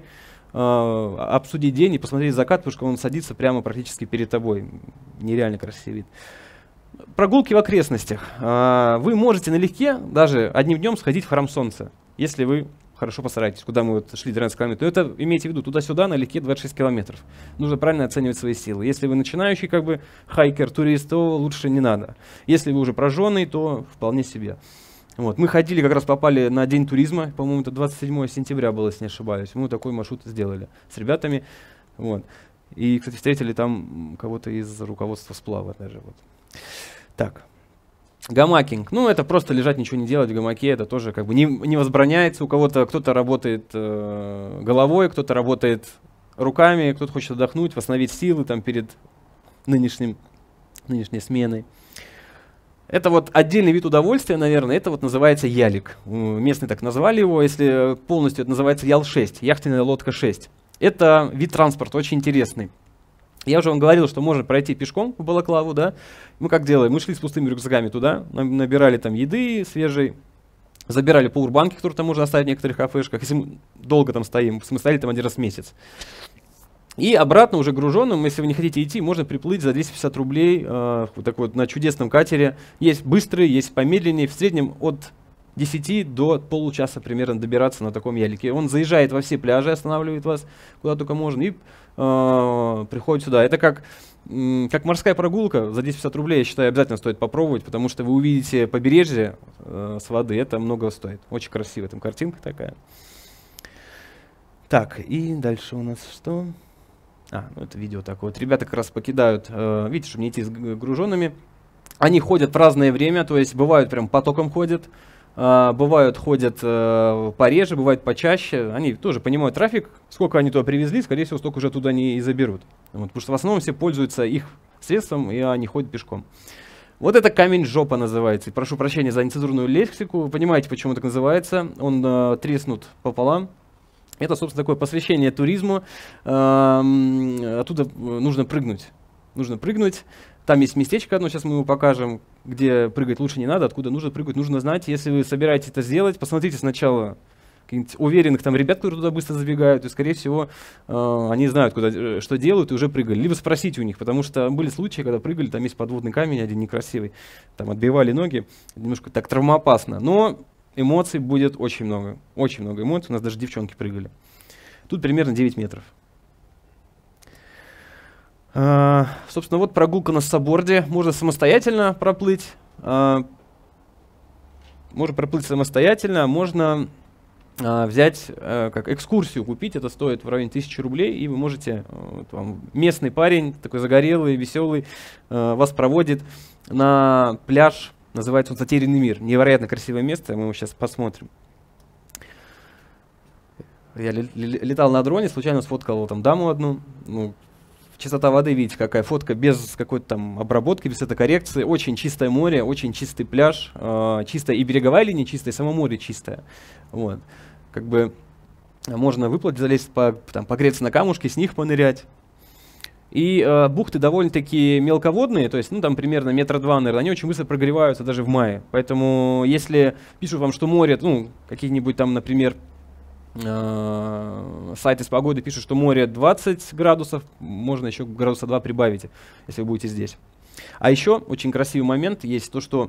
э, обсудить день и посмотреть закат, потому что он садится прямо практически перед тобой. Нереально красивый вид. Прогулки в окрестностях. А, вы можете налегке даже одним днем сходить в храм Солнца, если вы хорошо постараетесь, куда мы вот шли тринадцать километров. Но это имейте в виду, туда-сюда налегке двадцать шесть километров. Нужно правильно оценивать свои силы. Если вы начинающий как бы хайкер, турист, то лучше не надо. Если вы уже прожженный, то вполне себе. Вот. Мы ходили, как раз попали на день туризма, по-моему, это двадцать седьмое сентября было, если не ошибаюсь. Мы такой маршрут сделали с ребятами. Вот. И, кстати, встретили там кого-то из руководства сплава даже. Вот. Так. Гамакинг. Ну, это просто лежать, ничего не делать в гамаке. Это тоже как бы не, не возбраняется. У кого-то кто-то работает э, головой, кто-то работает руками, кто-то хочет отдохнуть, восстановить силы там перед нынешним, нынешней сменой. Это вот отдельный вид удовольствия, наверное, это вот называется ялик. Местные так назвали его, если полностью это называется ял шесть, яхтенная лодка шесть. Это вид транспорта, очень интересный. Я уже вам говорил, что можно пройти пешком в Балаклаву, да. Мы как делаем? Мы шли с пустыми рюкзаками туда, набирали там еды свежей, забирали пауэрбанки, которые там можно оставить в некоторых кафешках. Если мы долго там стоим, мы стояли там один раз в месяц. И обратно уже груженным, если вы не хотите идти, можно приплыть за двести пятьдесят рублей э, вот так вот на чудесном катере. Есть быстрые, есть помедленнее. В среднем от десяти до получаса примерно добираться на таком ялике. Он заезжает во все пляжи, останавливает вас куда только можно и э, приходит сюда. Это как, м, как морская прогулка за двести пятьдесят рублей, я считаю, обязательно стоит попробовать, потому что вы увидите побережье э, с воды, это много стоит. Очень красивая там картинка такая. Так, и дальше у нас что? А, ну это видео такое. Вот ребята как раз покидают, э, видите, чтобы не идти с груженными. Они ходят в разное время, то есть бывают прям потоком ходят, э, бывают ходят э, пореже, бывают почаще. Они тоже понимают трафик, сколько они туда привезли, скорее всего, столько уже туда не и заберут. Вот, потому что в основном все пользуются их средством, и они ходят пешком. Вот это камень жопа называется. Прошу прощения за нецензурную лексику. Вы понимаете, почему так называется. Он э, треснут пополам. Это, собственно, такое посвящение туризму. Эм, оттуда нужно прыгнуть. Нужно прыгнуть. Там есть местечко одно, сейчас мы его покажем, где прыгать лучше не надо, откуда нужно прыгать, нужно знать. Если вы собираетесь это сделать, посмотрите сначала каких-нибудь уверенных там ребят, которые туда быстро забегают, и, скорее всего, э, они знают, куда, что делают, и уже прыгали. Либо спросите у них, потому что были случаи, когда прыгали, там есть подводный камень один некрасивый, там отбивали ноги, немножко так травмоопасно. Но эмоций будет очень много, очень много эмоций, у нас даже девчонки прыгали. Тут примерно девять метров. А, собственно, вот прогулка на сабборде, можно самостоятельно проплыть, а, можно проплыть самостоятельно, можно а, взять а, как экскурсию, купить, это стоит в районе тысячи рублей, и вы можете, вот вам местный парень, такой загорелый, веселый, а, вас проводит на пляж. Называется он «Затерянный мир». Невероятно красивое место, мы его сейчас посмотрим. Я летал на дроне, случайно сфоткал там даму одну. Ну, чистота воды, видите, какая фотка, без какой-то там обработки, без этой коррекции. Очень чистое море, очень чистый пляж. Э, чистая и береговая линия чистая, и само море чистое. Вот. Как бы можно выплыть, залезть, по, там, погреться на камушке, с них понырять. И э, бухты довольно-таки мелководные, то есть, ну, там примерно метра два, наверное, они очень быстро прогреваются даже в мае. Поэтому, если пишут вам, что море, ну, какие-нибудь там, например, э, сайты с погодой пишут, что море двадцать градусов, можно еще градуса два прибавить, если вы будете здесь. А еще очень красивый момент есть то, что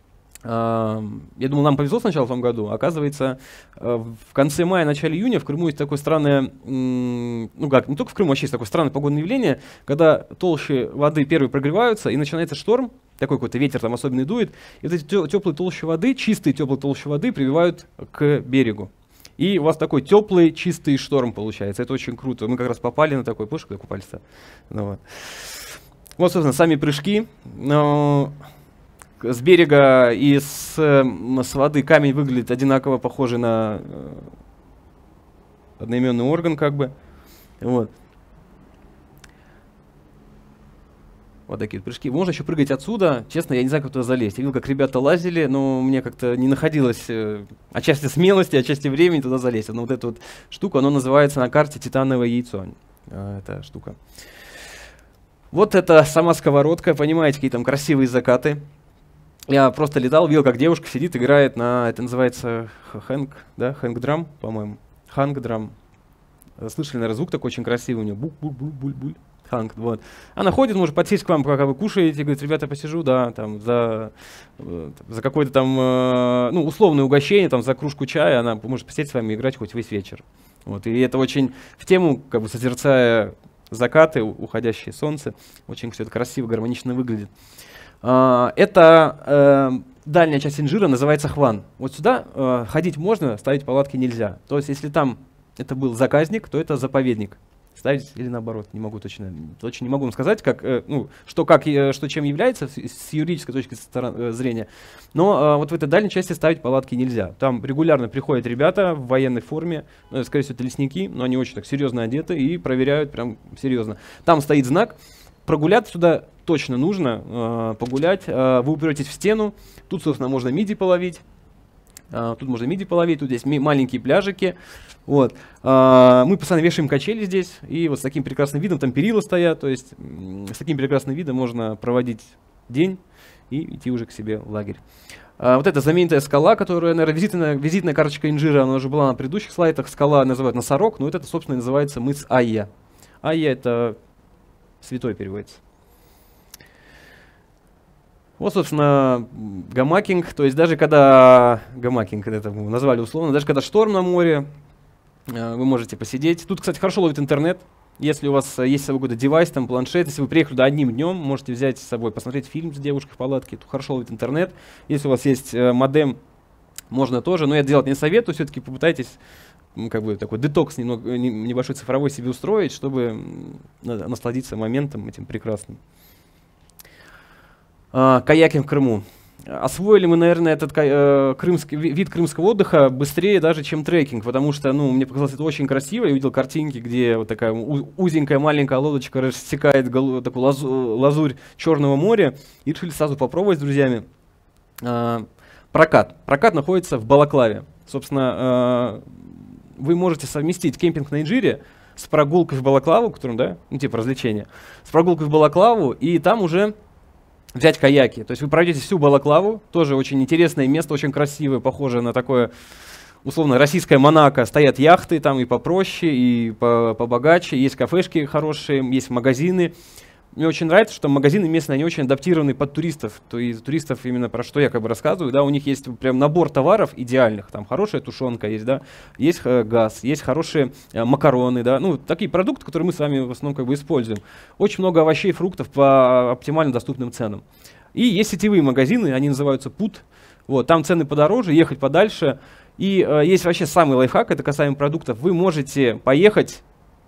я думал, нам повезло сначала в том году. Оказывается, в конце мая, начале июня в Крыму есть такое странное, ну как, не только в Крыму, вообще есть такое странное погодное явление, когда толщи воды первые прогреваются, и начинается шторм, такой какой-то ветер там особенный дует, и вот эти теплые толщи воды, чистые теплые толщи воды прививают к берегу. И у вас такой теплый, чистый шторм получается. Это очень круто. Мы как раз попали на такой, помнишь, когда купались-то? Ну, вот. вот, собственно, сами прыжки. Но с берега и с, с воды камень выглядит одинаково, похожий на э, одноименный орган, как бы. Вот. Вот такие вот прыжки. Можно еще прыгать отсюда. Честно, я не знаю, как туда залезть. Я видел, как ребята лазили, но мне как-то не находилось э, отчасти смелости, отчасти времени туда залезть. Но вот эту вот штуку, она называется на карте титановое яйцо. Э, эта штука. Вот это сама сковородка. Понимаете, какие там красивые закаты. Я просто летал, видел, как девушка сидит, играет на, это называется хэнк, да, хэнк-драм, по-моему. Хэнк-драм. Слышали, наверное, звук такой очень красивый у нее. Буль-буль-буль-буль. Ханг, вот. Она ходит, может подсесть к вам, пока вы кушаете, говорит, ребята, посижу, да, там, за, за какое-то там, э, ну, условное угощение, там, за кружку чая, она может посидеть с вами и играть хоть весь вечер. Вот, и это очень в тему, как бы, созерцая закаты, уходящее солнце, очень все это красиво, гармонично выглядит. А, это э, дальняя часть Инжира, называется Хван. Вот сюда э, ходить можно, ставить палатки нельзя. То есть, если там это был заказник, то это заповедник. Ставить или наоборот, не могу точно, точно не могу вам сказать, как, э, ну, что, как, э, что чем является с, с юридической точки э, зрения. Но э, вот в этой дальней части ставить палатки нельзя. Там регулярно приходят ребята в военной форме, ну, скорее всего, это лесники, но они очень так серьезно одеты и проверяют прям серьезно. Там стоит знак, прогуляться сюда точно нужно, э, погулять. Э, вы упретесь в стену, тут, собственно, можно миди половить. Uh, тут можно миди половить, тут здесь маленькие пляжики. Вот. Uh, мы постоянно вешаем качели здесь, и вот с таким прекрасным видом, там перила стоят, то есть с таким прекрасным видом можно проводить день и идти уже к себе в лагерь. Uh, вот эта знаменитая скала, которая, наверное, визитная, визитная карточка Инжира, она уже была на предыдущих слайдах. Скала называют Носорог, но вот это, собственно, называется мыс Айя. Айя — это святой переводится. Вот, собственно, гамакинг, то есть даже когда, гамакинг это назвали условно, даже когда шторм на море, э, вы можете посидеть. Тут, кстати, хорошо ловит интернет. Если у вас есть с собой какой-то девайс, там планшет, если вы приехали туда одним днем, можете взять с собой, посмотреть фильм с девушкой в палатке, тут хорошо ловит интернет. Если у вас есть э, модем, можно тоже, но я делать не советую, все-таки попытайтесь ну, как бы такой детокс немного, небольшой цифровой себе устроить, чтобы э, насладиться моментом этим прекрасным. Uh, каякинг в Крыму. Освоили мы, наверное, этот uh, крымский, вид крымского отдыха быстрее даже, чем трекинг, потому что, ну, мне показалось это очень красиво. Я увидел картинки, где вот такая узенькая маленькая лодочка рассекает такую лазу, лазурь Черного моря, и решили сразу попробовать с друзьями. Uh, прокат. Прокат находится в Балаклаве. Собственно, uh, вы можете совместить кемпинг на Инжире с прогулкой в Балаклаву, которым, да, ну, типа развлечения, с прогулкой в Балаклаву, и там уже взять каяки. То есть вы пройдете всю Балаклаву, тоже очень интересное место, очень красивое, похожее на такое, условно, российское Монако. Стоят яхты там и попроще, и по побогаче, есть кафешки хорошие, есть магазины. Мне очень нравится, что магазины местные, они очень адаптированы под туристов. То есть туристов именно про что я как бы рассказываю, да, у них есть прям набор товаров идеальных, там хорошая тушенка есть, да, есть э, газ, есть хорошие э, макароны, да, ну, такие продукты, которые мы с вами в основном как бы используем. Очень много овощей, фруктов по оптимально доступным ценам. И есть сетевые магазины, они называются Пут, вот, там цены подороже, ехать подальше. И э, есть вообще самый лайфхак, это касаемо продуктов, вы можете поехать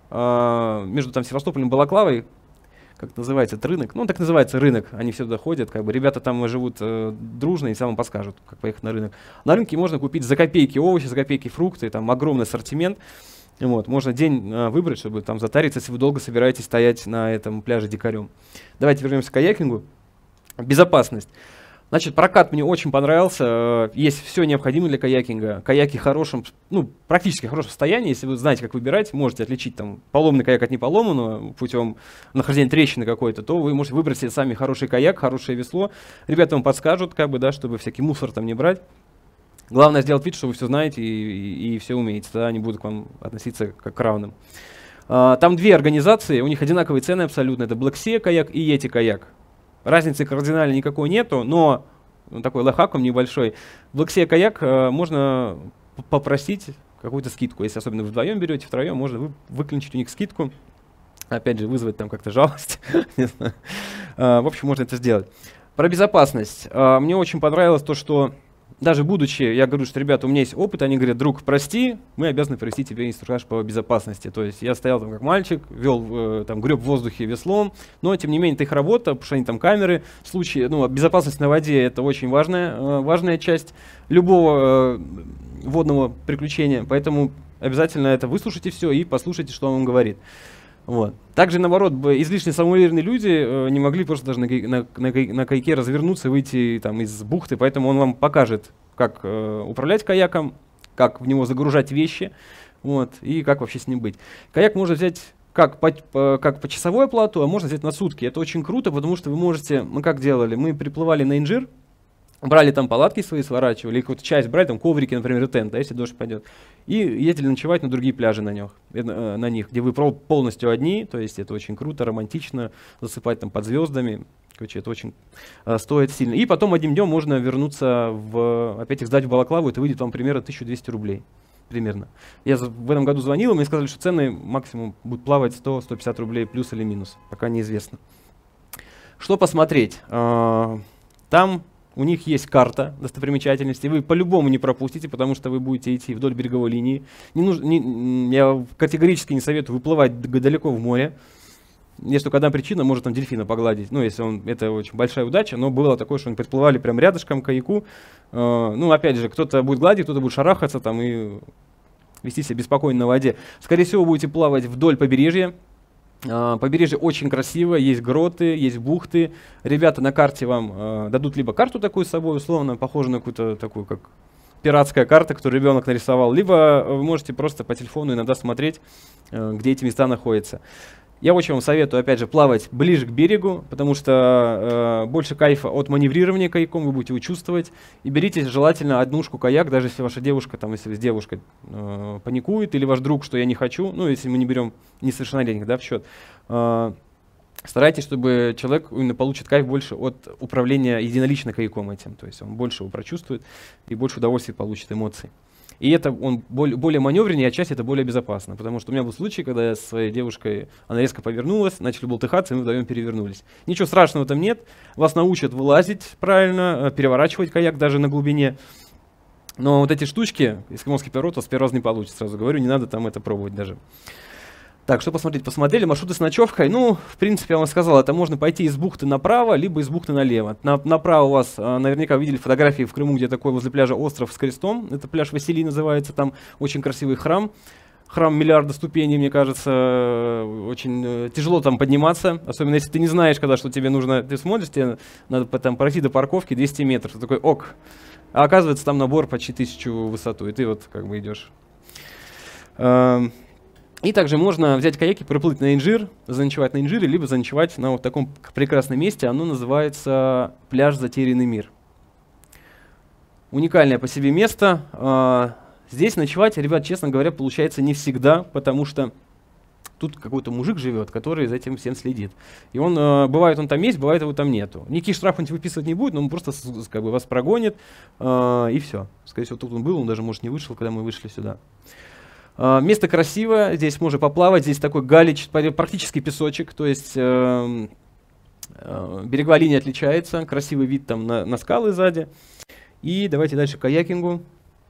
э, между там Севастополем и Балаклавой, как называется, это рынок, ну, так называется рынок, они все туда ходят, как бы, ребята там живут э, дружно и сам вам подскажут, как поехать на рынок. На рынке можно купить за копейки овощи, за копейки фрукты, там огромный ассортимент, вот, можно день э, выбрать, чтобы там затариться, если вы долго собираетесь стоять на этом пляже дикарем. Давайте вернемся к каякингу. Безопасность. Значит, прокат мне очень понравился, есть все необходимое для каякинга. Каяки в хорошем, ну, практически в хорошем состоянии, если вы знаете, как выбирать, можете отличить там поломанный каяк от неполоманного путем нахождения трещины какой-то, то вы можете выбрать себе сами хороший каяк, хорошее весло. Ребята вам подскажут, как бы, да, чтобы всякий мусор там не брать. Главное сделать вид, что вы все знаете и, и, и все умеете, тогда они будут к вам относиться как к равным. А, там две организации, у них одинаковые цены абсолютно, это Black Sea каяк и Yeti каяк. Разницы кардинально никакой нету, но ну, такой лайфхак небольшой. В Black Sea каяк э, можно попросить какую-то скидку. Если особенно вы вдвоем берете, втроем, можно вы, выклинчить у них скидку. Опять же, вызвать там как-то жалость. В общем, можно это сделать. Про безопасность. Э, мне очень понравилось то, что даже будучи, я говорю, что, ребята, у меня есть опыт, они говорят, друг, прости, мы обязаны провести тебе инструктаж по безопасности. То есть я стоял там как мальчик, вел, э, там, греб в воздухе веслом, но, тем не менее, это их работа, потому что они там камеры. В случае, ну, безопасность на воде — это очень важная, э, важная часть любого э, водного приключения, поэтому обязательно это выслушайте все и послушайте, что он вам говорит. Вот. Также, наоборот, излишне самоуверенные люди э, не могли просто даже на, на, на, на каяке развернуться, выйти там, из бухты, поэтому он вам покажет, как э, управлять каяком, как в него загружать вещи, вот, и как вообще с ним быть. Каяк можно взять как по, по, как по часовой оплату, а можно взять на сутки. Это очень круто, потому что вы можете, мы как делали, мы приплывали на Инжир, брали там палатки свои, сворачивали, или какую-то часть брали, там коврики, например, и тент, да, если дождь пойдет, и ездили ночевать на другие пляжи на них, э, на них, где вы полностью одни, то есть это очень круто, романтично, засыпать там под звездами, короче, это очень э, стоит сильно. И потом одним днем можно вернуться, в, опять их сдать в Балаклаву, это выйдет вам примерно тысяча двести рублей. Примерно. Я в этом году звонил, и мне сказали, что цены максимум будут плавать сто — сто пятьдесят рублей плюс или минус, пока неизвестно. Что посмотреть? А, там у них есть карта достопримечательностей, вы по-любому не пропустите, потому что вы будете идти вдоль береговой линии. Не нужно, не, я категорически не советую выплывать далеко в море. Есть только одна причина, может там дельфина погладить, ну если он, это очень большая удача, но было такое, что они подплывали прям рядышком к каяку. Э, ну опять же, кто-то будет гладить, кто-то будет шарахаться там и вести себя беспокойно на воде. Скорее всего, будете плавать вдоль побережья. Э, побережье очень красиво, есть гроты, есть бухты. Ребята на карте вам э, дадут либо карту такую с собой, условно, похожую на какую-то такую, как пиратская карта, которую ребенок нарисовал, либо вы можете просто по телефону иногда смотреть, э, где эти места находятся. Я очень вам советую, опять же, плавать ближе к берегу, потому что э, больше кайфа от маневрирования каяком, вы будете его чувствовать. И берите желательно однушку каяк, даже если ваша девушка, там, если с девушкой э, паникует, или ваш друг, что я не хочу, ну, если мы не берем несовершеннолетних, да, в счет. Э, старайтесь, чтобы человек именно получит кайф больше от управления единолично каяком этим, то есть он больше его прочувствует и больше удовольствия получит, эмоций. И это он более, более маневреннее, а часть это более безопасно. Потому что у меня был случай, когда я со своей девушкой, она резко повернулась, начали болтыхаться, и мы вдвоем перевернулись. Ничего страшного там нет. Вас научат вылазить правильно, переворачивать каяк даже на глубине. Но вот эти штучки, эскимосский поворот, у вас первый раз не получится, сразу говорю, не надо там это пробовать даже. Так, что посмотреть? Посмотрели маршруты с ночевкой. Ну, в принципе, я вам сказал, это можно пойти из бухты направо, либо из бухты налево. На, направо у вас а, наверняка видели фотографии в Крыму, где такой возле пляжа остров с крестом. Это пляж Василий называется, там очень красивый храм. Храм миллиарда ступеней, мне кажется, очень э, тяжело там подниматься. Особенно если ты не знаешь, когда что тебе нужно. Ты смотришь, тебе надо там пройти до парковки двести метров. Ты такой, ок. А оказывается, там набор почти тысячу в высоту, и ты вот как бы идешь. Эм, И также можно взять каяк и проплыть на Инжир, заночевать на Инжире, либо заночевать на вот таком прекрасном месте. Оно называется пляж «Затерянный мир». Уникальное по себе место. А, здесь ночевать, ребят, честно говоря, получается не всегда, потому что тут какой-то мужик живет, который за этим всем следит. И он, а, бывает он там есть, бывает его там нету. Никаких штрафов он выписывать не будет, но он просто как бы вас прогонит, а, и все. Скорее всего, тут он был, он даже, может, не вышел, когда мы вышли сюда. Uh, место красивое, здесь можно поплавать, здесь такой галич, практически песочек, то есть uh, uh, береговая линия отличается, красивый вид там на, на скалы сзади. И давайте дальше к каякингу.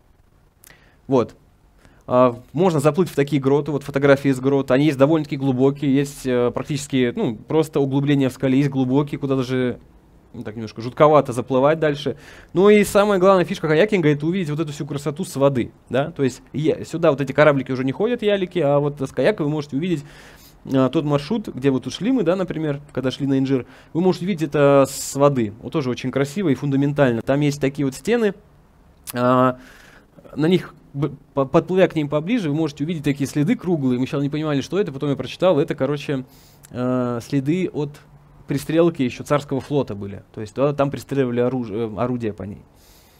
Вот. Uh, можно заплыть в такие гроты, вот фотографии из грот, они есть довольно-таки глубокие, есть uh, практически, ну, просто углубления в скале, есть глубокие, куда даже... Ну, так немножко жутковато заплывать дальше. Ну и самая главная фишка каякинга — это увидеть вот эту всю красоту с воды. Да? То есть я, сюда вот эти кораблики уже не ходят, ялики, а вот с каяка вы можете увидеть а, тот маршрут, где вот тут шли мы, да, например, когда шли на Инжир. Вы можете увидеть это с воды. Вот тоже очень красиво и фундаментально. Там есть такие вот стены, а, на них, подплывя к ним поближе, вы можете увидеть такие следы круглые. Мы сначала не понимали, что это, потом я прочитал. Это, короче, а, следы от... пристрелки еще царского флота были. То есть да, там пристреливали оруж... орудия по ней.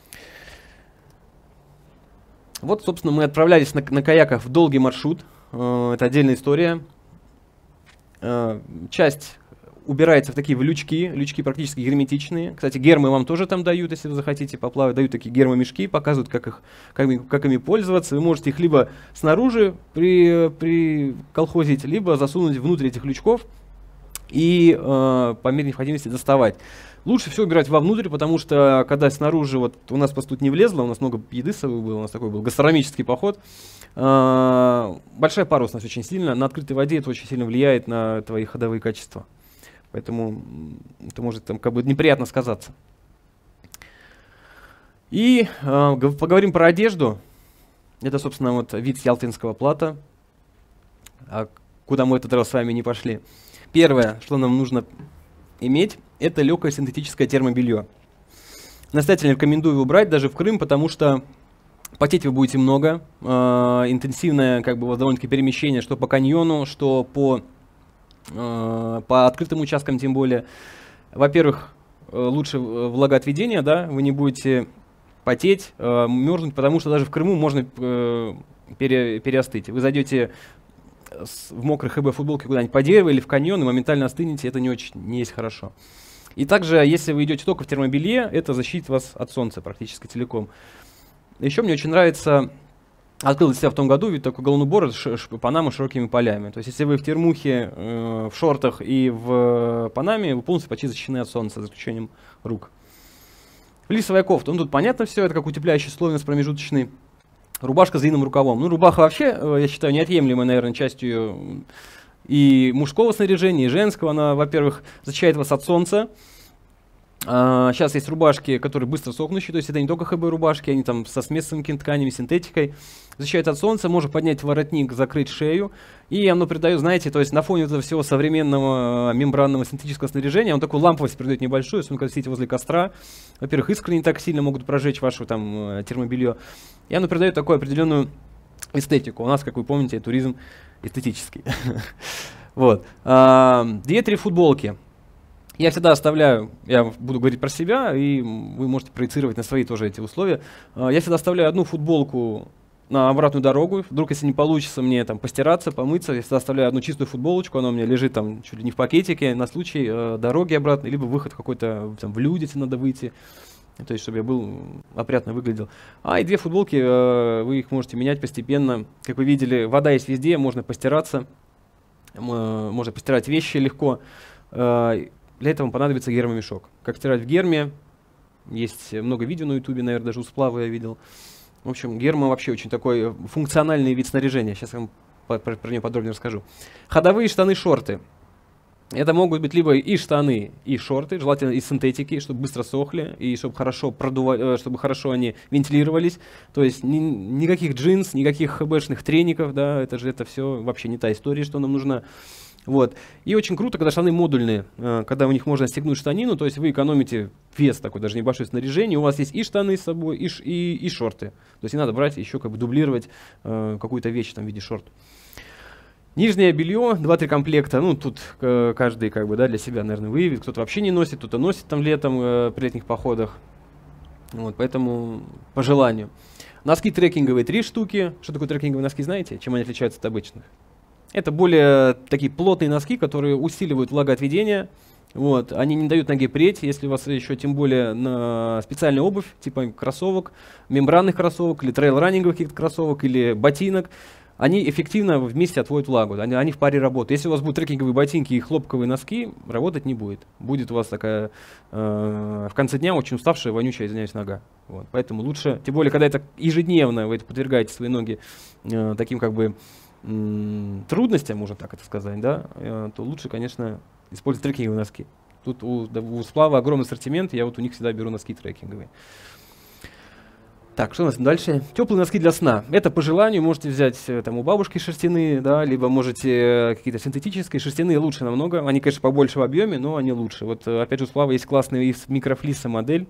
Вот, собственно, мы отправлялись на, на каяках в долгий маршрут. Э, это отдельная история. Э, часть убирается в такие в лючки. Лючки практически герметичные. Кстати, гермы вам тоже там дают, если вы захотите поплавать. Дают такие гермомешки, показывают, как, их, как, как ими пользоваться. Вы можете их либо снаружи при, при колхозить, либо засунуть внутрь этих лючков и э, по мере необходимости доставать. Лучше всего убирать вовнутрь, потому что когда снаружи, вот у нас просто тут не влезло, у нас много еды с собой было, у нас такой был гастрономический поход. Э, большая парусность очень сильно, на открытой воде это очень сильно влияет на твои ходовые качества. Поэтому это может там как бы неприятно сказаться. И э, поговорим про одежду. Это, собственно, вот вид ялтинского плата, куда мы в этот раз с вами не пошли. Первое, что нам нужно иметь, это легкое синтетическое термобелье. Настоятельно рекомендую его брать даже в Крым, потому что потеть вы будете много. Э, интенсивное как бы, у вас довольно-таки перемещение, что по каньону, что по, э, по открытым участкам тем более. Во-первых, лучше влагоотведение, да, вы не будете потеть, э, мерзнуть, потому что даже в Крыму можно э, пере, переостыть. Вы зайдете с, в мокрой ХБ футболке куда-нибудь по дереву или в каньон и моментально остынете, это не очень, не есть хорошо. И также, если вы идете только в термобелье, это защитит вас от солнца практически целиком. Еще мне очень нравится, открыл для себя в том году, ведь такой головной убор, ш, ш, панама с широкими полями. То есть, если вы в термухе, э, в шортах и в э, панаме, вы полностью почти защищены от солнца, за исключением рук. Флисовая кофта, ну тут понятно все, это как утепляющий слой у нас промежуточный. Рубашка с длинным рукавом. Ну, рубаха вообще, э, я считаю, неотъемлемой, наверное, частью и мужского снаряжения, и женского. Она, во-первых, защищает вас от солнца. А, сейчас есть рубашки, которые быстро сохнущие, то есть это не только ХБ-рубашки, они там со смесовыми тканями, синтетикой. Защищает от солнца, можно поднять воротник, закрыть шею. И оно придает, знаете, то есть на фоне этого всего современного мембранного синтетического снаряжения, он такую ламповость придает небольшую, если вы когда сидите возле костра. Во-первых, искры не так сильно могут прожечь ваше там термобелье. И оно придает такую определенную эстетику. У нас, как вы помните, туризм эстетический. Вот. Две-три футболки. Я всегда оставляю, я буду говорить про себя, и вы можете проецировать на свои тоже эти условия. Я всегда оставляю одну футболку на обратную дорогу. Вдруг, если не получится мне там постираться, помыться, я всегда оставляю одну чистую футболочку, она у меня лежит там чуть ли не в пакетике на случай э, дороги обратной, либо выход какой-то там в люди, если надо выйти. То есть, чтобы я был опрятно выглядел. А и две футболки, э, вы их можете менять постепенно. Как вы видели, вода есть везде, можно постираться, э, можно постирать вещи легко. Э, Для этого понадобится гермомешок. Как стирать в герме. Есть много видео на ютубе, наверное, даже у сплава я видел. В общем, герма вообще очень такой функциональный вид снаряжения. Сейчас я вам по про, про нее подробнее расскажу. Ходовые штаны-шорты. Это могут быть либо и штаны, и шорты, желательно из синтетики, чтобы быстро сохли, и чтобы хорошо, продува... чтобы хорошо они вентилировались. То есть ни, никаких джинс, никаких хэбэшных треников, да, это же это все вообще не та история, что нам нужна. Вот. И очень круто, когда штаны модульные, э, когда у них можно стегнуть штанину, то есть вы экономите вес такой, даже небольшое снаряжение, у вас есть и штаны с собой, и, ш, и, и шорты. То есть не надо брать еще как бы дублировать э, какую-то вещь там, в виде шорт. Нижнее белье, два-три комплекта, ну тут э, каждый как бы, да, для себя, наверное, выявит, кто-то вообще не носит, кто-то носит там летом э, при летних походах. Вот, поэтому по желанию. Носки трекинговые три штуки. Что такое трекинговые носки, знаете? Чем они отличаются от обычных? Это более такие плотные носки, которые усиливают влагоотведение. Вот. Они не дают ноге преть, если у вас еще тем более на специальная обувь, типа кроссовок, мембранных кроссовок, или трейл-раннинговых каких-то кроссовок, или ботинок. Они эффективно вместе отводят влагу, они, они в паре работают. Если у вас будут трекинговые ботинки и хлопковые носки, работать не будет. Будет у вас такая э, в конце дня очень уставшая, вонючая, извиняюсь, нога. Вот. Поэтому лучше, тем более, когда это ежедневно, вы это подвергаете свои ноги э, таким как бы трудностям, можно так это сказать, да, то лучше, конечно, использовать трекинговые носки. Тут у, да, у сплава огромный ассортимент, я вот у них всегда беру носки трекинговые. Так, что у нас дальше? Теплые носки для сна. Это по желанию, можете взять там у бабушки шерстяные, да, либо можете какие-то синтетические, шерстяные лучше намного. Они, конечно, побольше в объеме, но они лучше. Вот опять же у сплава есть классная из микрофлиса модель.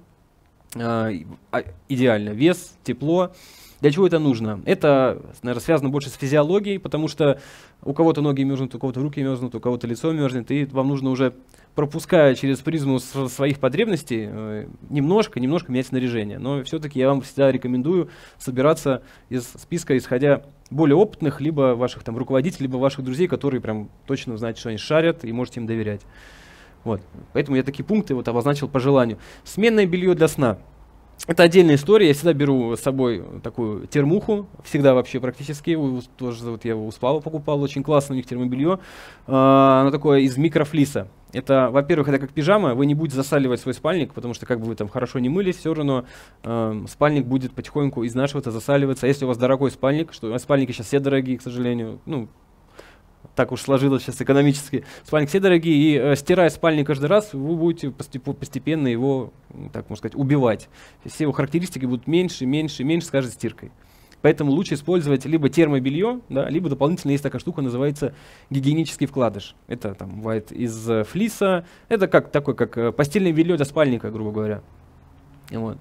А, идеально. Вес, тепло. Для чего это нужно? Это, наверное, связано больше с физиологией, потому что у кого-то ноги мерзнут, у кого-то руки мерзнут, у кого-то лицо мерзнет, и вам нужно уже, пропуская через призму своих потребностей, э, немножко, немножко менять снаряжение. Но все-таки я вам всегда рекомендую собираться из списка, исходя более опытных, либо ваших там руководителей, либо ваших друзей, которые прям точно знаете, что они шарят, и можете им доверять. Вот. Поэтому я такие пункты вот обозначил по желанию. Сменное белье для сна. Это отдельная история, я всегда беру с собой такую термуху, всегда вообще практически, тоже вот я у сплава покупал, очень классно у них термобелье, а, оно такое из микрофлиса. Это, во-первых, это как пижама, вы не будете засаливать свой спальник, потому что как бы вы там хорошо не мылись, все равно э, спальник будет потихоньку изнашиваться, засаливаться. А если у вас дорогой спальник, что спальники сейчас все дорогие, к сожалению, ну, так уж сложилось сейчас экономически. Спальник все дорогие, и э, стирая спальник каждый раз, вы будете постепенно его, так можно сказать, убивать. Все его характеристики будут меньше, меньше, меньше с каждой стиркой. Поэтому лучше использовать либо термобелье, да, либо дополнительно есть такая штука, называется гигиенический вкладыш. Это там бывает из э, флиса, это как такой, как э, постельное белье для спальника, грубо говоря. Вот.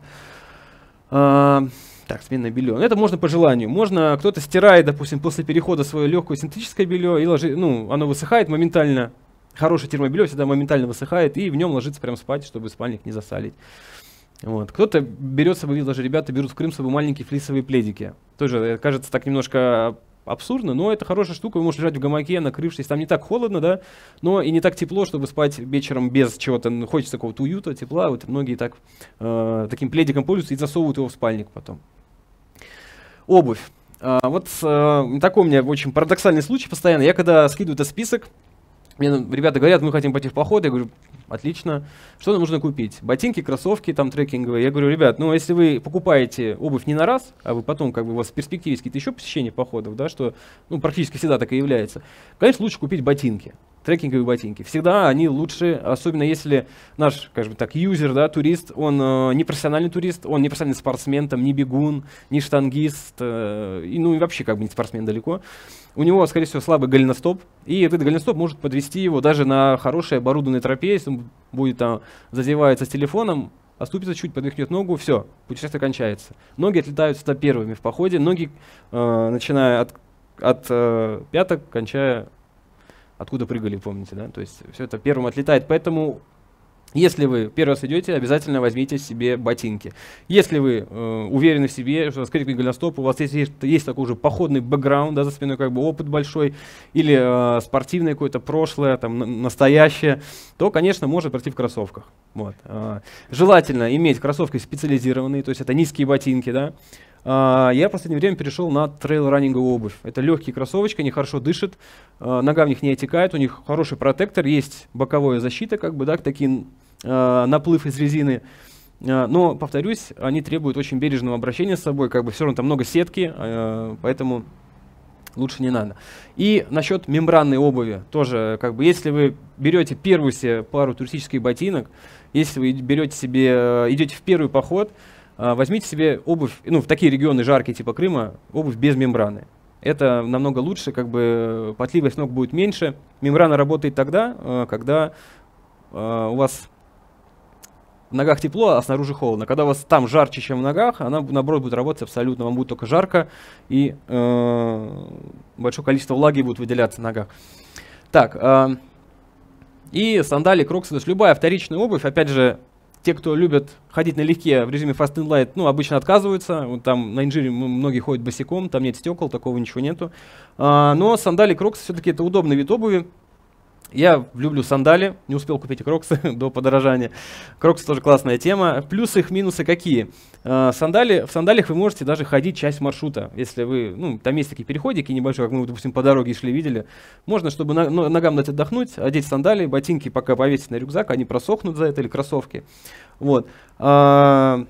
А, Так, сменное белье. Это можно по желанию. Можно, кто-то стирает, допустим, после перехода свое легкое синтетическое белье, и ложи, ну, оно высыхает моментально. хорошее термобелье всегда моментально высыхает, и в нем ложиться прям спать, чтобы спальник не засалить. Вот. Кто-то берет с собой, даже ребята берут в Крым с собой маленькие флисовые пледики. Тоже кажется так немножко абсурдно, но это хорошая штука, вы можете лежать в гамаке, накрывшись, там не так холодно, да, но и не так тепло, чтобы спать вечером без чего-то, ну, хочется какого-то уюта, тепла, вот многие так, э, таким пледиком пользуются и засовывают его в спальник потом. Обувь. А, вот э, такой у меня очень парадоксальный случай постоянно, я когда скидываю этот список, мне ребята говорят, мы хотим пойти в поход, я говорю, отлично, что нам нужно купить? Ботинки, кроссовки, там трекинговые. Я говорю, ребят, ну если вы покупаете обувь не на раз, а вы потом, как бы у вас в перспективе есть какие-то еще посещения походов, да, что ну, практически всегда так и является, конечно, лучше купить ботинки, трекинговые ботинки. Всегда они лучше, особенно если наш, скажем так, юзер, да, турист, он э, не профессиональный турист, он не профессиональный спортсмен, там, не бегун, не штангист, э, и, ну и вообще как бы не спортсмен далеко. У него, скорее всего, слабый голеностоп, и этот голеностоп может подвести его даже на хорошей оборудованной тропе, если он будет там задевается с телефоном, оступится чуть, подвихнет ногу, все, путешествие кончается. Ноги отлетают всегда первыми в походе, ноги, э, начиная от, от э, пяток, кончая, откуда прыгали, помните, да, то есть все это первым отлетает, поэтому если вы первый раз идете, обязательно возьмите себе ботинки. Если вы э, уверены в себе, что скрипит голеностоп, у вас есть, есть, есть такой уже походный бэкграунд, да, за спиной как бы опыт большой, или э, спортивное какое-то прошлое, там, настоящее, то, конечно, можно пройти в кроссовках. Вот. Э, желательно иметь кроссовки специализированные, то есть это низкие ботинки, да. Uh, я в последнее время перешел на трейл-раннинговую обувь. Это легкие кроссовочки, они хорошо дышат, uh, нога в них не отекает, у них хороший протектор, есть боковая защита, как бы, да, такие uh, наплыв из резины. Uh, но, повторюсь, они требуют очень бережного обращения с собой, как бы все равно там много сетки, uh, поэтому лучше не надо. И насчет мембранной обуви тоже, как бы, если вы берете первую себе пару туристических ботинок, если вы берете себе, uh, идете в первый поход, возьмите себе обувь, ну, в такие регионы жаркие, типа Крыма, обувь без мембраны. Это намного лучше, как бы потливость ног будет меньше. Мембрана работает тогда, когда у вас в ногах тепло, а снаружи холодно. Когда у вас там жарче, чем в ногах, она, наоборот, будет работать абсолютно. Вам будет только жарко, и э, большое количество влаги будет выделяться в ногах. Так, э, и сандали, кроксы, то есть любая вторичная обувь, опять же, те, кто любят ходить налегке в режиме Fast and Light, ну, обычно отказываются. Вот там на инжире многие ходят босиком, там нет стекол, такого ничего нету. А, но сандали, кроксы все-таки это удобный вид обуви. Я люблю сандали, не успел купить кроксы до подорожания. Кроксы тоже классная тема. Плюсы их, минусы какие? А, сандали, в сандалиях вы можете даже ходить часть маршрута. Если вы, ну, там есть такие переходики небольшие, как мы, допустим, по дороге шли, видели. Можно, чтобы на, ну, ногам дать отдохнуть, одеть сандали, ботинки пока повесить на рюкзак, они просохнут за это, или кроссовки. Вот. А,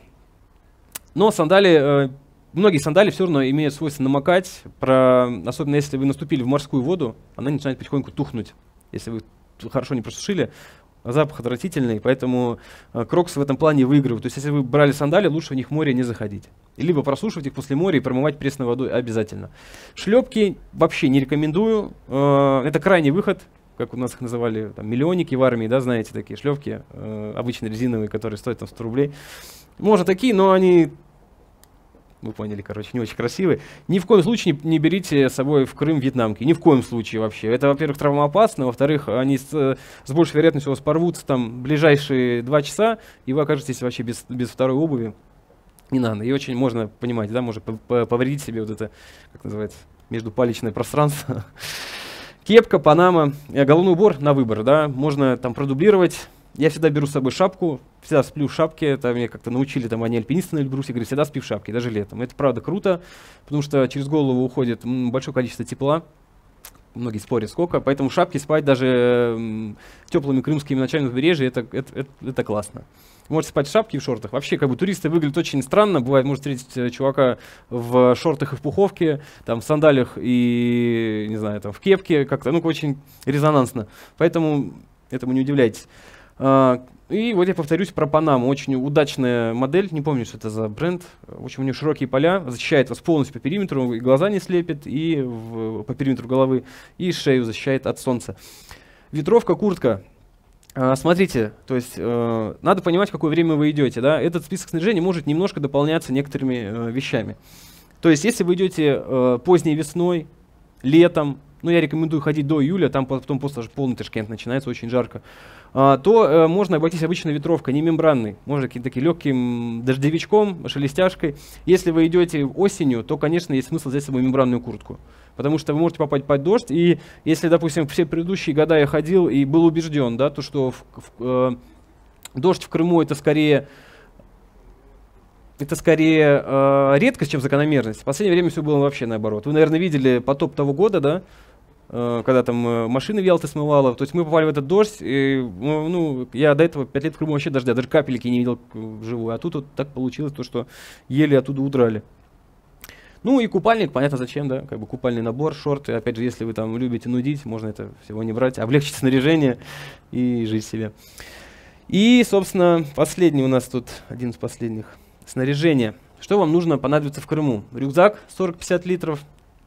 но сандали... Э, Многие сандали все равно имеют свойство намокать, про, особенно если вы наступили в морскую воду, она начинает потихоньку тухнуть. Если вы хорошо не просушили, запах отвратительный, поэтому э, кроксы в этом плане выигрывают. То есть если вы брали сандали, лучше в них в море не заходить. И либо просушивать их после моря и промывать пресной водой обязательно. Шлепки вообще не рекомендую. Э, это крайний выход, как у нас их называли, там, миллионники в армии, да, знаете, такие шлепки, э, обычно резиновые, которые стоят там сто рублей. Можно такие, но они... Вы поняли, короче, не очень красивые. Ни в коем случае не, не берите с собой в Крым вьетнамки. Ни в коем случае вообще. Это, во-первых, травмоопасно, во-вторых, они с, с большей вероятностью у вас порвутся там ближайшие два часа, и вы окажетесь вообще без, без второй обуви. Не надо. И очень можно, понимаете, да, может повредить себе вот это, как называется, междупалечное пространство. Кепка, панама, головной убор на выбор, да, можно там продублировать. Я всегда беру с собой шапку, всегда сплю в шапке, это меня как-то научили, там, они альпинисты на Эльбрусе, говорят, всегда спи в шапке, даже летом. Это правда круто, потому что через голову уходит м, большое количество тепла, многие спорят сколько, поэтому в шапке спать даже м, теплыми крымскими ночами на побережье, это, это, это, это классно. Можете спать в шапке и в шортах. Вообще, как бы туристы выглядят очень странно, бывает, можно встретить чувака в шортах и в пуховке, там, в сандалиях и, не знаю, там, в кепке, как-то, ну, очень резонансно, поэтому этому не удивляйтесь. Uh, и вот я повторюсь про Панаму. Очень удачная модель, не помню, что это за бренд. В общем, у нее широкие поля, защищает вас полностью по периметру, и глаза не слепит, и в, по периметру головы, и шею защищает от солнца. Ветровка, куртка. Uh, смотрите, то есть uh, надо понимать, в какое время вы идете. Да? Этот список снаряжения может немножко дополняться некоторыми uh, вещами. То есть если вы идете uh, поздней весной, летом, ну я рекомендую ходить до июля, там потом просто полный Ташкент начинается, очень жарко, а, то э, можно обойтись обычной ветровкой, не мембранной, можно каким-то таким легким дождевичком, шелестяшкой. Если вы идете осенью, то, конечно, есть смысл взять с собой мембранную куртку, потому что вы можете попасть под дождь, и если, допустим, все предыдущие года я ходил и был убежден, да, то что в, в, э, дождь в Крыму это скорее... Это скорее э, редкость, чем закономерность. В последнее время все было вообще наоборот. Вы, наверное, видели потоп того года, да? Э, когда там э, машины в Ялте смывало. То есть мы попали в этот дождь. И, ну, ну, я до этого пять лет в Крыму вообще дождя, даже капельки не видел вживую. А тут вот так получилось, то, что еле оттуда удрали. Ну и купальник, понятно зачем, да? Как бы купальный набор, шорты. Опять же, если вы там любите нудить, можно это всего не брать. Облегчить снаряжение и жить себе. И, собственно, последний у нас тут, один из последних. Снаряжение. Что вам нужно понадобится в Крыму? Рюкзак сорок-пятьдесят литров,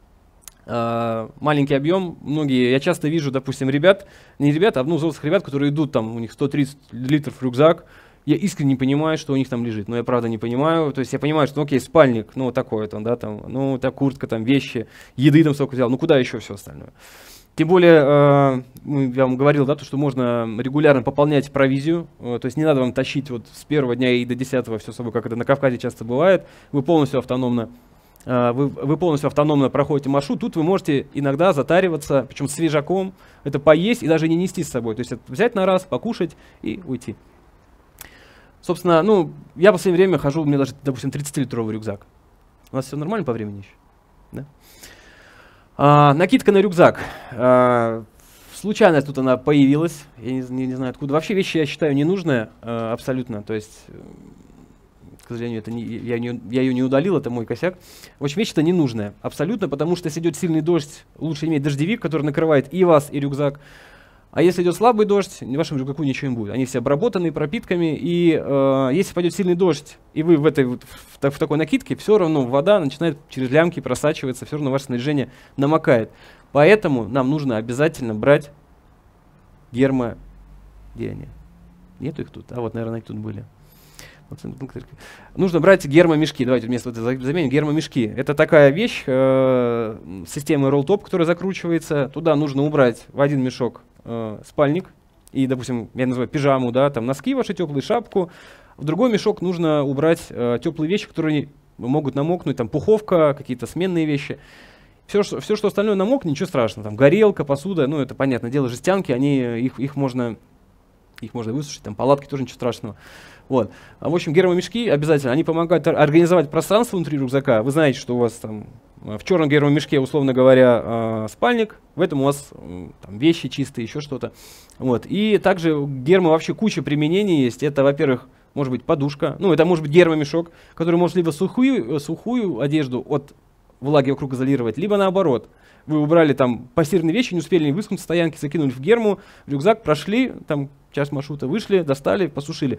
э, маленький объем. Многие, я часто вижу, допустим, ребят, не ребят, а ну, взрослых ребят, которые идут, там у них сто тридцать литров рюкзак. Я искренне не понимаю, что у них там лежит. Но я правда не понимаю. То есть я понимаю, что ну, окей, спальник, ну такой там, да, там, ну так куртка, там вещи, еды там столько взял. Ну куда еще все остальное? Тем более, э, я вам говорил, да, то, что можно регулярно пополнять провизию, э, то есть не надо вам тащить вот с первого дня и до десятого все с собой, как это на Кавказе часто бывает. Вы полностью автономно, э, вы, вы полностью автономно проходите маршрут. Тут вы можете иногда затариваться, причем свежаком, это поесть и даже не нести с собой. То есть это взять на раз, покушать и уйти. Собственно, ну, я в последнее время хожу, у меня даже, допустим, тридцатилитровый рюкзак. У нас все нормально по времени еще? Да? А, накидка на рюкзак. А, случайно тут она появилась, я не, не, не знаю откуда. Вообще вещи я считаю ненужные а, абсолютно, то есть, к сожалению, это не, я, не, я ее не удалил, это мой косяк. В общем, вещь-то ненужная абсолютно, потому что если идет сильный дождь, лучше иметь дождевик, который накрывает и вас, и рюкзак. А если идет слабый дождь, вашему рюкзаку ничего не будет. Они все обработаны пропитками, и э, если пойдет сильный дождь, и вы в, этой, в, в, в такой накидке, все равно вода начинает через лямки просачиваться, все равно ваше снаряжение намокает. Поэтому нам нужно обязательно брать гермо... Где они? Нету их тут? А вот, наверное, они тут были. Нужно брать гермомешки. Давайте вместо этого заменим гермомешки. Это такая вещь э, системы Rolltop, которая закручивается. Туда нужно убрать в один мешок э, спальник и, допустим, я называю пижаму, да, там носки ваши теплые, шапку. В другой мешок нужно убрать э, теплые вещи, которые могут намокнуть, там пуховка, какие-то сменные вещи. Все, что, все, что остальное намокнет, ничего страшного. Там горелка, посуда, ну это понятное дело, жестянки, они, их, их можно... Их можно высушить, там палатки тоже ничего страшного. Вот. А, в общем, гермомешки обязательно, они помогают организовать пространство внутри рюкзака. Вы знаете, что у вас там в черном гермомешке, условно говоря, э, спальник, в этом у вас э, там, вещи чистые, еще что-то. Вот. И также гермо вообще куча применений есть. Это, во-первых, может быть подушка, ну это может быть гермомешок, который может либо сухую, сухую одежду от влаги вокруг изолировать, либо наоборот. Вы убрали там постиранные вещи, не успели не выскнуть с стоянки, закинули в герму, рюкзак, прошли, там часть маршрута вышли, достали, посушили.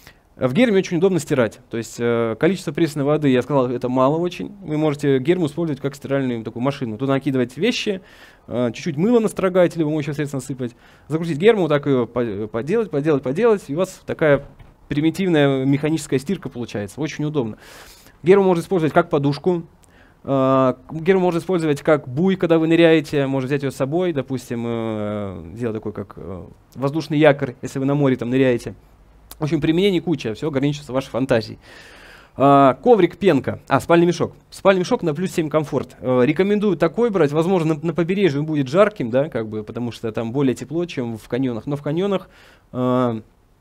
В герме очень удобно стирать. То есть э, количество пресной воды, я сказал, это мало очень. Вы можете герму использовать как стиральную такую машину. Туда накидывать вещи, э, чуть-чуть мыло настрогать, либо моющее средство насыпать. Закрутить герму, так ее поделать, поделать, поделать. И у вас такая примитивная механическая стирка получается. Очень удобно. Герму можно использовать как подушку. Uh, герму можно использовать как буй, когда вы ныряете, можно взять ее с собой, допустим, uh, сделать такой как uh, воздушный якорь, если вы на море там ныряете. В общем, применений куча, все ограничится вашей фантазией. Uh, коврик, пенка, а, спальный мешок. Спальный мешок на плюс семь комфорт. Uh, рекомендую такой брать, возможно, на, на побережье он будет жарким, да, как бы, потому что там более тепло, чем в каньонах, но в каньонах... Uh,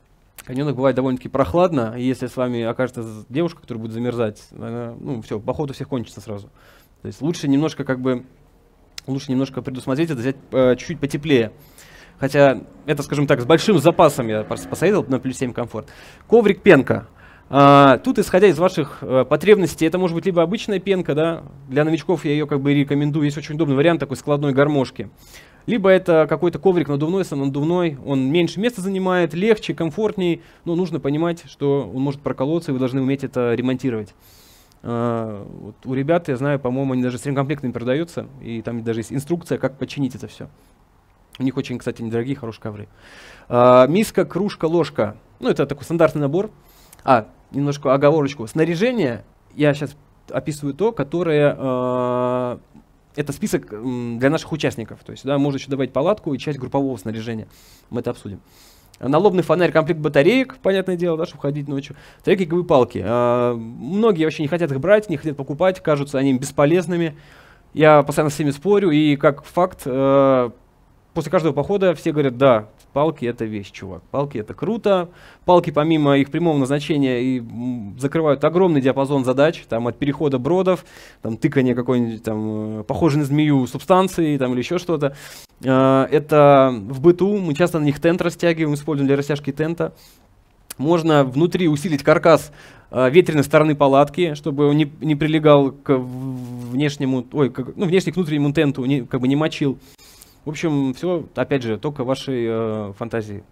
В каньонах бывает довольно-таки прохладно, и если с вами окажется девушка, которая будет замерзать, она, ну все, поход у всех кончится сразу. То есть лучше немножко как бы, лучше немножко предусмотреть это, взять э, чуть-чуть потеплее. Хотя это, скажем так, с большим запасом я посоветовал на плюс семь комфорт. Коврик, пенка. А, тут, исходя из ваших э, потребностей, это может быть либо обычная пенка, да, для новичков я ее как бы рекомендую, есть очень удобный вариант такой складной гармошки. Либо это какой-то коврик надувной, самонадувной, он меньше места занимает, легче, комфортней, но нужно понимать, что он может проколоться, и вы должны уметь это ремонтировать. А, вот у ребят, я знаю, по-моему, они даже с ремкомплектами продаются, и там даже есть инструкция, как починить это все. У них очень, кстати, недорогие, хорошие ковры. А, миска, кружка, ложка, ну это такой стандартный набор. А, немножко оговорочку. Снаряжение, я сейчас описываю то, которое... А, это список для наших участников. То есть сюда можно еще добавить палатку и часть группового снаряжения. Мы это обсудим. Налобный фонарь, комплект батареек, понятное дело, да, чтобы ходить ночью. Трекинговые палки. А, многие вообще не хотят их брать, не хотят покупать, кажутся они бесполезными. Я постоянно с ними спорю, и как факт, э, после каждого похода все говорят, да, палки это вещь, чувак, палки это круто. Палки помимо их прямого назначения и м, закрывают огромный диапазон задач, там от перехода бродов, там тыкания какой-нибудь там э, похожей на змею субстанции там, или еще что-то. Э, это в быту, мы часто на них тент растягиваем, используем для растяжки тента. Можно внутри усилить каркас э, ветреной стороны палатки, чтобы он не, не прилегал к внешнему, ой, к, ну, внешне к внутреннему тенту, не, как бы не мочил. В общем, все, опять же, только вашей э, фантазии.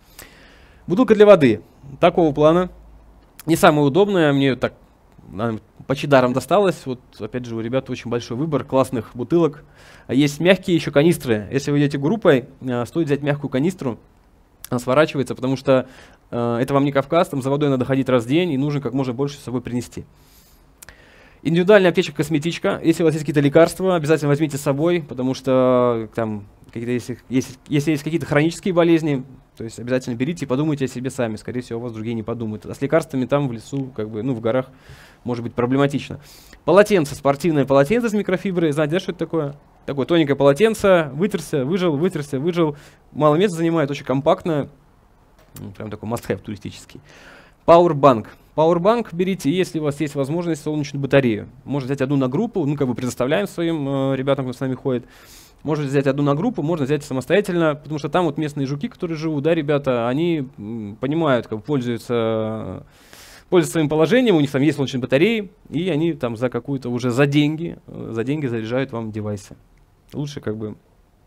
Бутылка для воды такого плана. Не самая удобная, мне так она почти даром досталось. Вот, опять же, у ребят очень большой выбор классных бутылок. Есть мягкие еще канистры. Если вы идете группой, э, стоит взять мягкую канистру. Она сворачивается, потому что э, это вам не Кавказ, там за водой надо ходить раз в день, и нужно как можно больше с собой принести. Индивидуальная аптечка-косметичка. Если у вас есть какие-то лекарства, обязательно возьмите с собой, потому что там, если, если, если есть какие-то хронические болезни, то есть обязательно берите и подумайте о себе сами. Скорее всего, у вас другие не подумают. А с лекарствами там в лесу, как бы, ну, в горах может быть проблематично. Полотенце, спортивное полотенце с микрофиброй. Знаете, да, что это такое? Такое тоненькое полотенце, вытерся, выжил, вытерся, выжил. Мало места занимает, очень компактно. Прям такой must-have туристический. Powerbank. Powerbank берите, если у вас есть возможность, солнечную батарею. Можно взять одну на группу, ну, как бы предоставляем своим э, ребятам, кто с нами ходит. Можно взять одну на группу, можно взять самостоятельно, потому что там вот местные жуки, которые живут, да, ребята, они м, понимают, как бы пользуются, пользуются своим положением, у них там есть солнечные батареи, и они там за какую-то уже за деньги, э, за деньги заряжают вам девайсы. Лучше как бы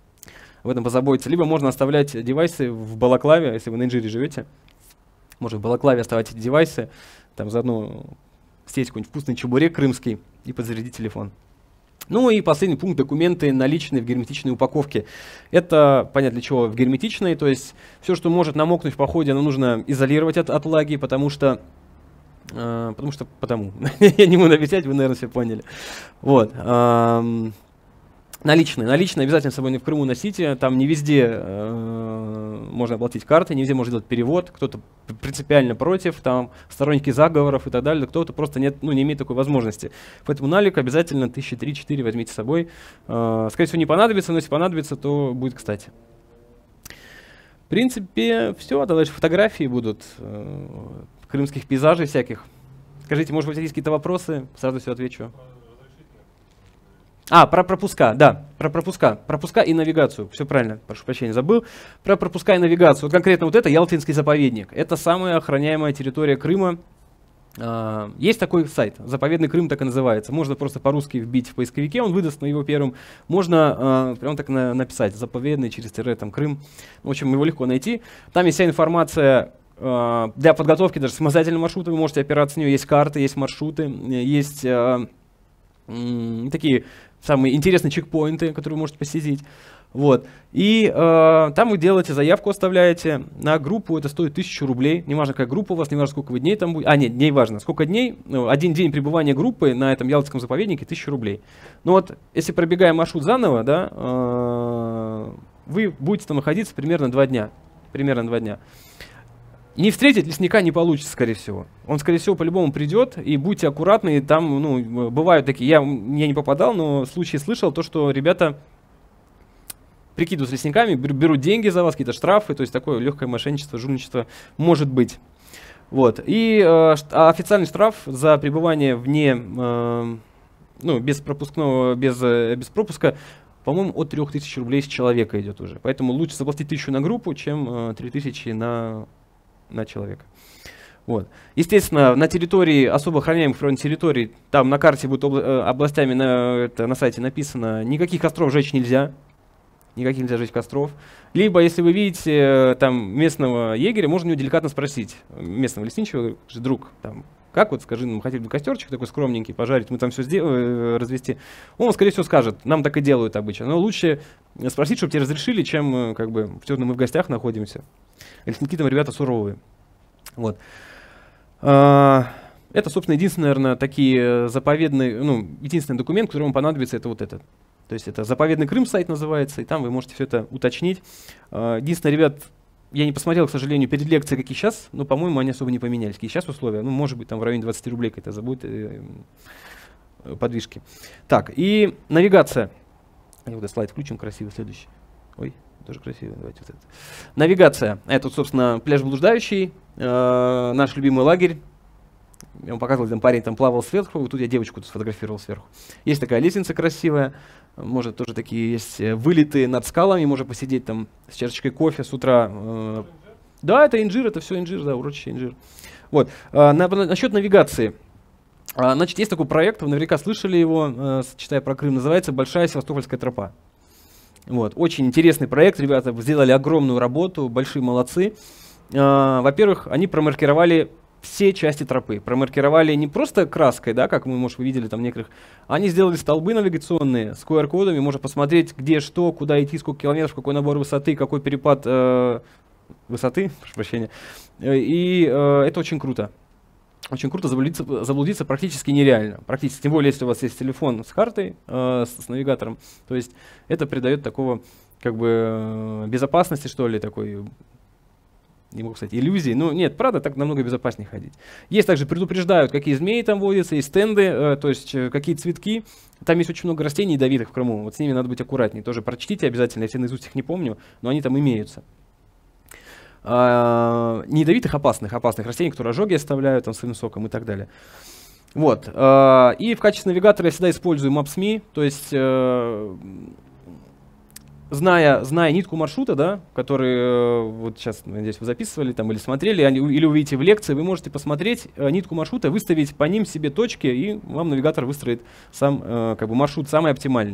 в этом позаботиться. Либо можно оставлять девайсы в балаклаве, если вы на инжире живете. Можно в балаклаве оставать эти девайсы, там заодно съесть какой-нибудь вкусный чебурек крымский и подзарядить телефон. Ну и последний пункт — документы, наличные в герметичной упаковке. Это, понятно, для чего в герметичной, то есть все, что может намокнуть в походе, оно нужно изолировать от, от влаги, потому что, э, потому что, потому. Я не буду объяснять, вы, наверное, все поняли. Вот. Эм, Наличные. Наличные обязательно с собой в Крыму носите. Там не везде э, можно оплатить картой, не везде можно делать перевод. Кто-то принципиально против, там сторонники заговоров и так далее. Кто-то просто нет, ну, не имеет такой возможности. Поэтому налик обязательно тысячи три-четыре возьмите с собой. Э, скорее всего, не понадобится, но если понадобится, то будет кстати. В принципе, все. А дальше фотографии будут э, крымских пейзажей всяких. Скажите, может быть, есть какие-то вопросы? Сразу все отвечу. А, про пропуска, да, про пропуска. Пропуска и навигацию. Все правильно, прошу прощения, забыл. Про пропуска и навигацию. Вот конкретно вот это Ялтинский заповедник. Это самая охраняемая территория Крыма. А, есть такой сайт, Заповедный Крым так и называется. Можно просто по-русски вбить в поисковике, он выдаст на его первым. Можно а, прям так на, написать Заповедный через тире там Крым. В общем, его легко найти. Там есть вся информация а, для подготовки даже самостоятельного маршрута. Вы можете опираться на нее. Есть карты, есть маршруты, есть а, м, такие самые интересные чекпоинты, которые вы можете посетить. Вот. И э, там вы делаете заявку, оставляете на группу, это стоит тысячу рублей. Не важно, какая группа у вас, не важно, сколько вы дней там будет. А, нет, дней важно. Сколько дней? Ну, один день пребывания группы на этом Ялтинском заповеднике — тысяча рублей. Ну вот, если пробегаем маршрут заново, да, э, вы будете там находиться примерно два дня. Примерно два дня. Не встретить лесника не получится, скорее всего. Он, скорее всего, по-любому придет, и будьте аккуратны. Там, ну, бывают такие, я, я не попадал, но случаи слышал, то, что ребята прикидываются лесниками, берут деньги за вас, какие-то штрафы, то есть такое легкое мошенничество, жульничество может быть. Вот. И э, официальный штраф за пребывание вне, э, ну, без пропускного, без, э, без пропуска, по-моему, от трёх тысяч рублей с человека идет уже. Поэтому лучше заплатить тысячу на группу, чем э, три тысячи на... на человека. Вот. Естественно, на территории особо охраняемых природных территорий, там на карте будет обла областями на, это, на сайте написано, никаких костров жечь нельзя. Никаких нельзя жечь костров. Либо, если вы видите там местного егеря, можно у него деликатно спросить, местного лесничего, друг, там, как вот, скажи, мы хотели бы костерчик такой скромненький пожарить, мы там все сделаем, развести. Он, скорее всего, скажет, нам так и делают обычно. Но лучше спросить, чтобы тебе разрешили, чем, как бы, все равно мы в гостях находимся. Лесники там ребята суровые. Вот. А, это, собственно, единственный, наверное, такие заповедные, ну, единственный документ, который вам понадобится, это вот этот. То есть это «Заповедный Крым» сайт называется, и там вы можете все это уточнить. Единственное, ребят, я не посмотрел, к сожалению, перед лекцией, какие сейчас, но, по-моему, они особо не поменялись. Какие сейчас условия? Ну, может быть, там в районе двадцати рублей какая-то забудет э, э, подвижки. Так, и навигация. Вот этот слайд включим красивый, следующий. Ой, тоже красивый. Давайте вот этот. Навигация. Это, собственно, пляж Блуждающий, э, наш любимый лагерь. Я вам показывал, там парень там плавал сверху, вот тут я девочку сфотографировал сверху. Есть такая лестница красивая, может тоже такие есть вылеты над скалами, можно посидеть там с чашечкой кофе с утра. Э, да, это инжир, это все инжир, да, урочище инжир. Вот, э, на, на, насчет навигации. А, значит, есть такой проект, вы наверняка слышали его, э, читая про Крым, называется «Большая Севастопольская тропа». Вот, очень интересный проект, ребята сделали огромную работу, большие молодцы. Э, во-первых, они промаркировали все части тропы. Промаркировали не просто краской, да, как мы, может, вы видели там некоторых, они сделали столбы навигационные с ку ар кодами, можно посмотреть, где что, куда идти, сколько километров, какой набор высоты, какой перепад э, высоты, прошу прощения. И э, это очень круто. Очень круто, заблудиться, заблудиться практически нереально. Практически, тем более, если у вас есть телефон с картой, э, с, с навигатором, то есть это придает такого, как бы, безопасности, что ли, такой, не могу сказать, иллюзии. Ну, нет, правда, так намного безопаснее ходить. Есть также, предупреждают, какие змеи там водятся, есть стенды, э, то есть э, какие цветки. Там есть очень много растений ядовитых в Крыму, вот с ними надо быть аккуратнее. Тоже прочтите обязательно, я все наизусть их не помню, но они там имеются. Uh, не ядовитых, опасных, опасных растений, которые ожоги оставляют там, своим соком и так далее. Вот. Uh, и в качестве навигатора я всегда использую Maps.me, то есть, uh, зная, зная нитку маршрута, да, который uh, вот сейчас, надеюсь, вы записывали там, или смотрели, они, или увидите в лекции, вы можете посмотреть uh, нитку маршрута, выставить по ним себе точки, и вам навигатор выстроит сам uh, как бы маршрут самый оптимальный.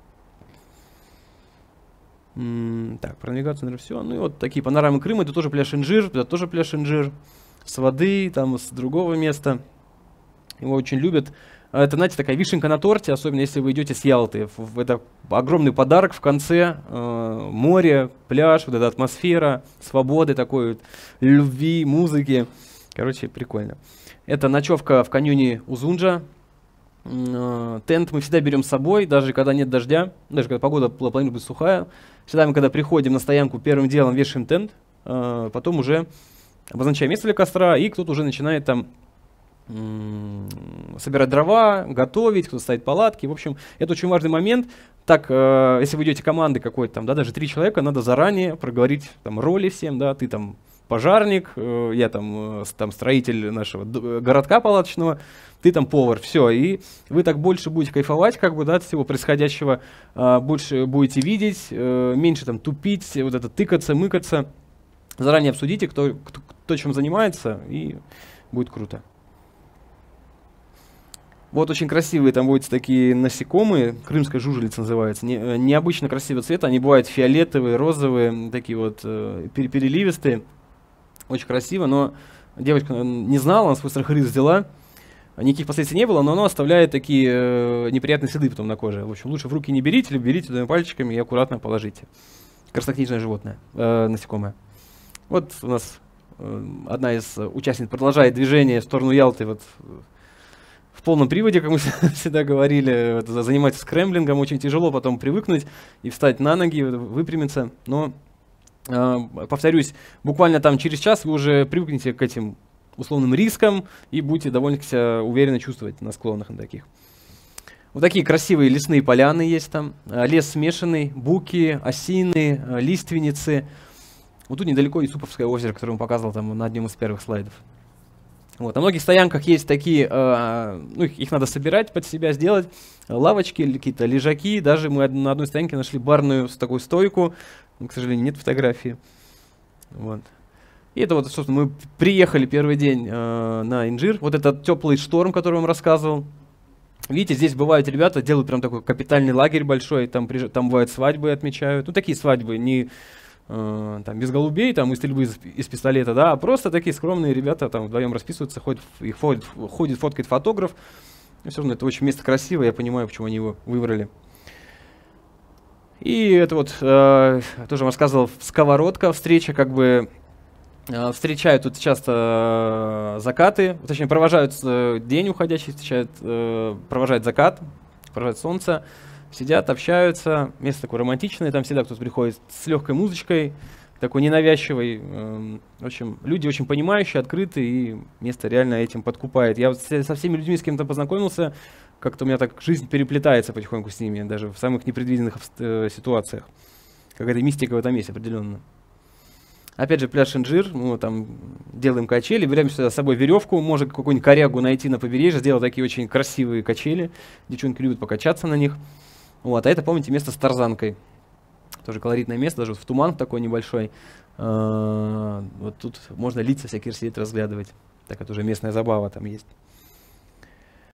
Mm, так, про навигацию, наверное, все. Ну и вот такие панорамы Крыма. Это тоже пляж Инжир, это тоже пляж Инжир. С воды, там, с другого места. Его очень любят. Это, знаете, такая вишенка на торте, особенно если вы идете с Ялты. Это огромный подарок в конце. Э, море, пляж, вот эта атмосфера, свободы такой, вот, любви, музыки. Короче, прикольно. Это ночевка в каньоне Узунджа. Тент мы всегда берем с собой, даже когда нет дождя, даже когда погода планирует быть сухая. Всегда мы, когда приходим на стоянку, первым делом вешаем тент, э, потом уже обозначаем место для костра, и кто-то уже начинает там м- собирать дрова, готовить, кто-то ставит палатки. В общем, это очень важный момент. Так, э, если вы идете командой какой-то, там, да, даже три человека, надо заранее проговорить там роли всем, да, ты там пожарник, э, я там, э, там строитель нашего д- городка палаточного, ты там повар, все, и вы так больше будете кайфовать, как бы, да, от всего происходящего, э, больше будете видеть, э, меньше там тупить, вот это тыкаться, мыкаться. Заранее обсудите, кто, кто, кто чем занимается, и будет круто. Вот очень красивые там водятся такие насекомые, крымская жужелица называется, не, необычно красивого цвета, они бывают фиолетовые, розовые, такие вот э, переливистые, очень красиво, но девочка не знала, она свой страхорез взяла, никаких последствий не было, но оно оставляет такие э, неприятные следы потом на коже. В общем, лучше в руки не берите, либо берите двумя пальчиками и аккуратно положите. Краснокнижное животное, э, насекомое. Вот у нас э, одна из участниц продолжает движение в сторону Ялты, вот, в полном приводе, как мы всегда говорили, вот, заниматься скрэмблингом, очень тяжело потом привыкнуть и встать на ноги, выпрямиться, но, э, повторюсь, буквально там через час вы уже привыкнете к этим условным рискам и будете довольно себя уверенно чувствовать на склонах на таких. Вот такие красивые лесные поляны есть там, лес смешанный, буки, осины, лиственницы. Вот тут недалеко Исуповское озеро, которое он показывал там на одном из первых слайдов. Вот. На многих стоянках есть такие, э, ну, их, их надо собирать под себя, сделать, лавочки, какие-то лежаки. Даже мы на одной стоянке нашли барную с такой стойку, но, к сожалению, нет фотографии. Вот. И это вот, собственно, мы приехали первый день э, на Инжир. Вот этот теплый шторм, который я вам рассказывал. Видите, здесь бывают ребята, делают прям такой капитальный лагерь большой, там, там бывают свадьбы, отмечают. Ну, такие свадьбы, не э, там, без голубей, там, и стрельбы из, из пистолета, да, а просто такие скромные ребята там вдвоем расписываются, ходят, их ходит, ходит, фоткает фотограф. И все равно это очень место красивое, я понимаю, почему они его выбрали. И это вот, э, тоже рассказывал, сковородка, встреча, как бы, э, встречают тут часто э, закаты, точнее, провожают э, день уходящий, встречают, э, провожают закат, провожают солнце. сидят, общаются, место такое романтичное, там всегда кто-то приходит с легкой музычкой, такой ненавязчивый. Эм, в общем, люди очень понимающие, открытые, и место реально этим подкупает. Я вот со всеми людьми, с кем-то познакомился, как-то у меня так жизнь переплетается потихоньку с ними, даже в самых непредвиденных э, ситуациях. Какая-то мистика в этом месте определенно. Опять же, пляж Инжир, мы там делаем качели, берем сюда с собой веревку, можно какую-нибудь корягу найти на побережье, сделать такие очень красивые качели. Девчонки любят покачаться на них. Вот, а это, помните, место с тарзанкой. Тоже колоритное место, даже вот в туман такой небольшой. А, вот тут можно лица всякие сидеть, разглядывать. Так это уже местная забава там есть.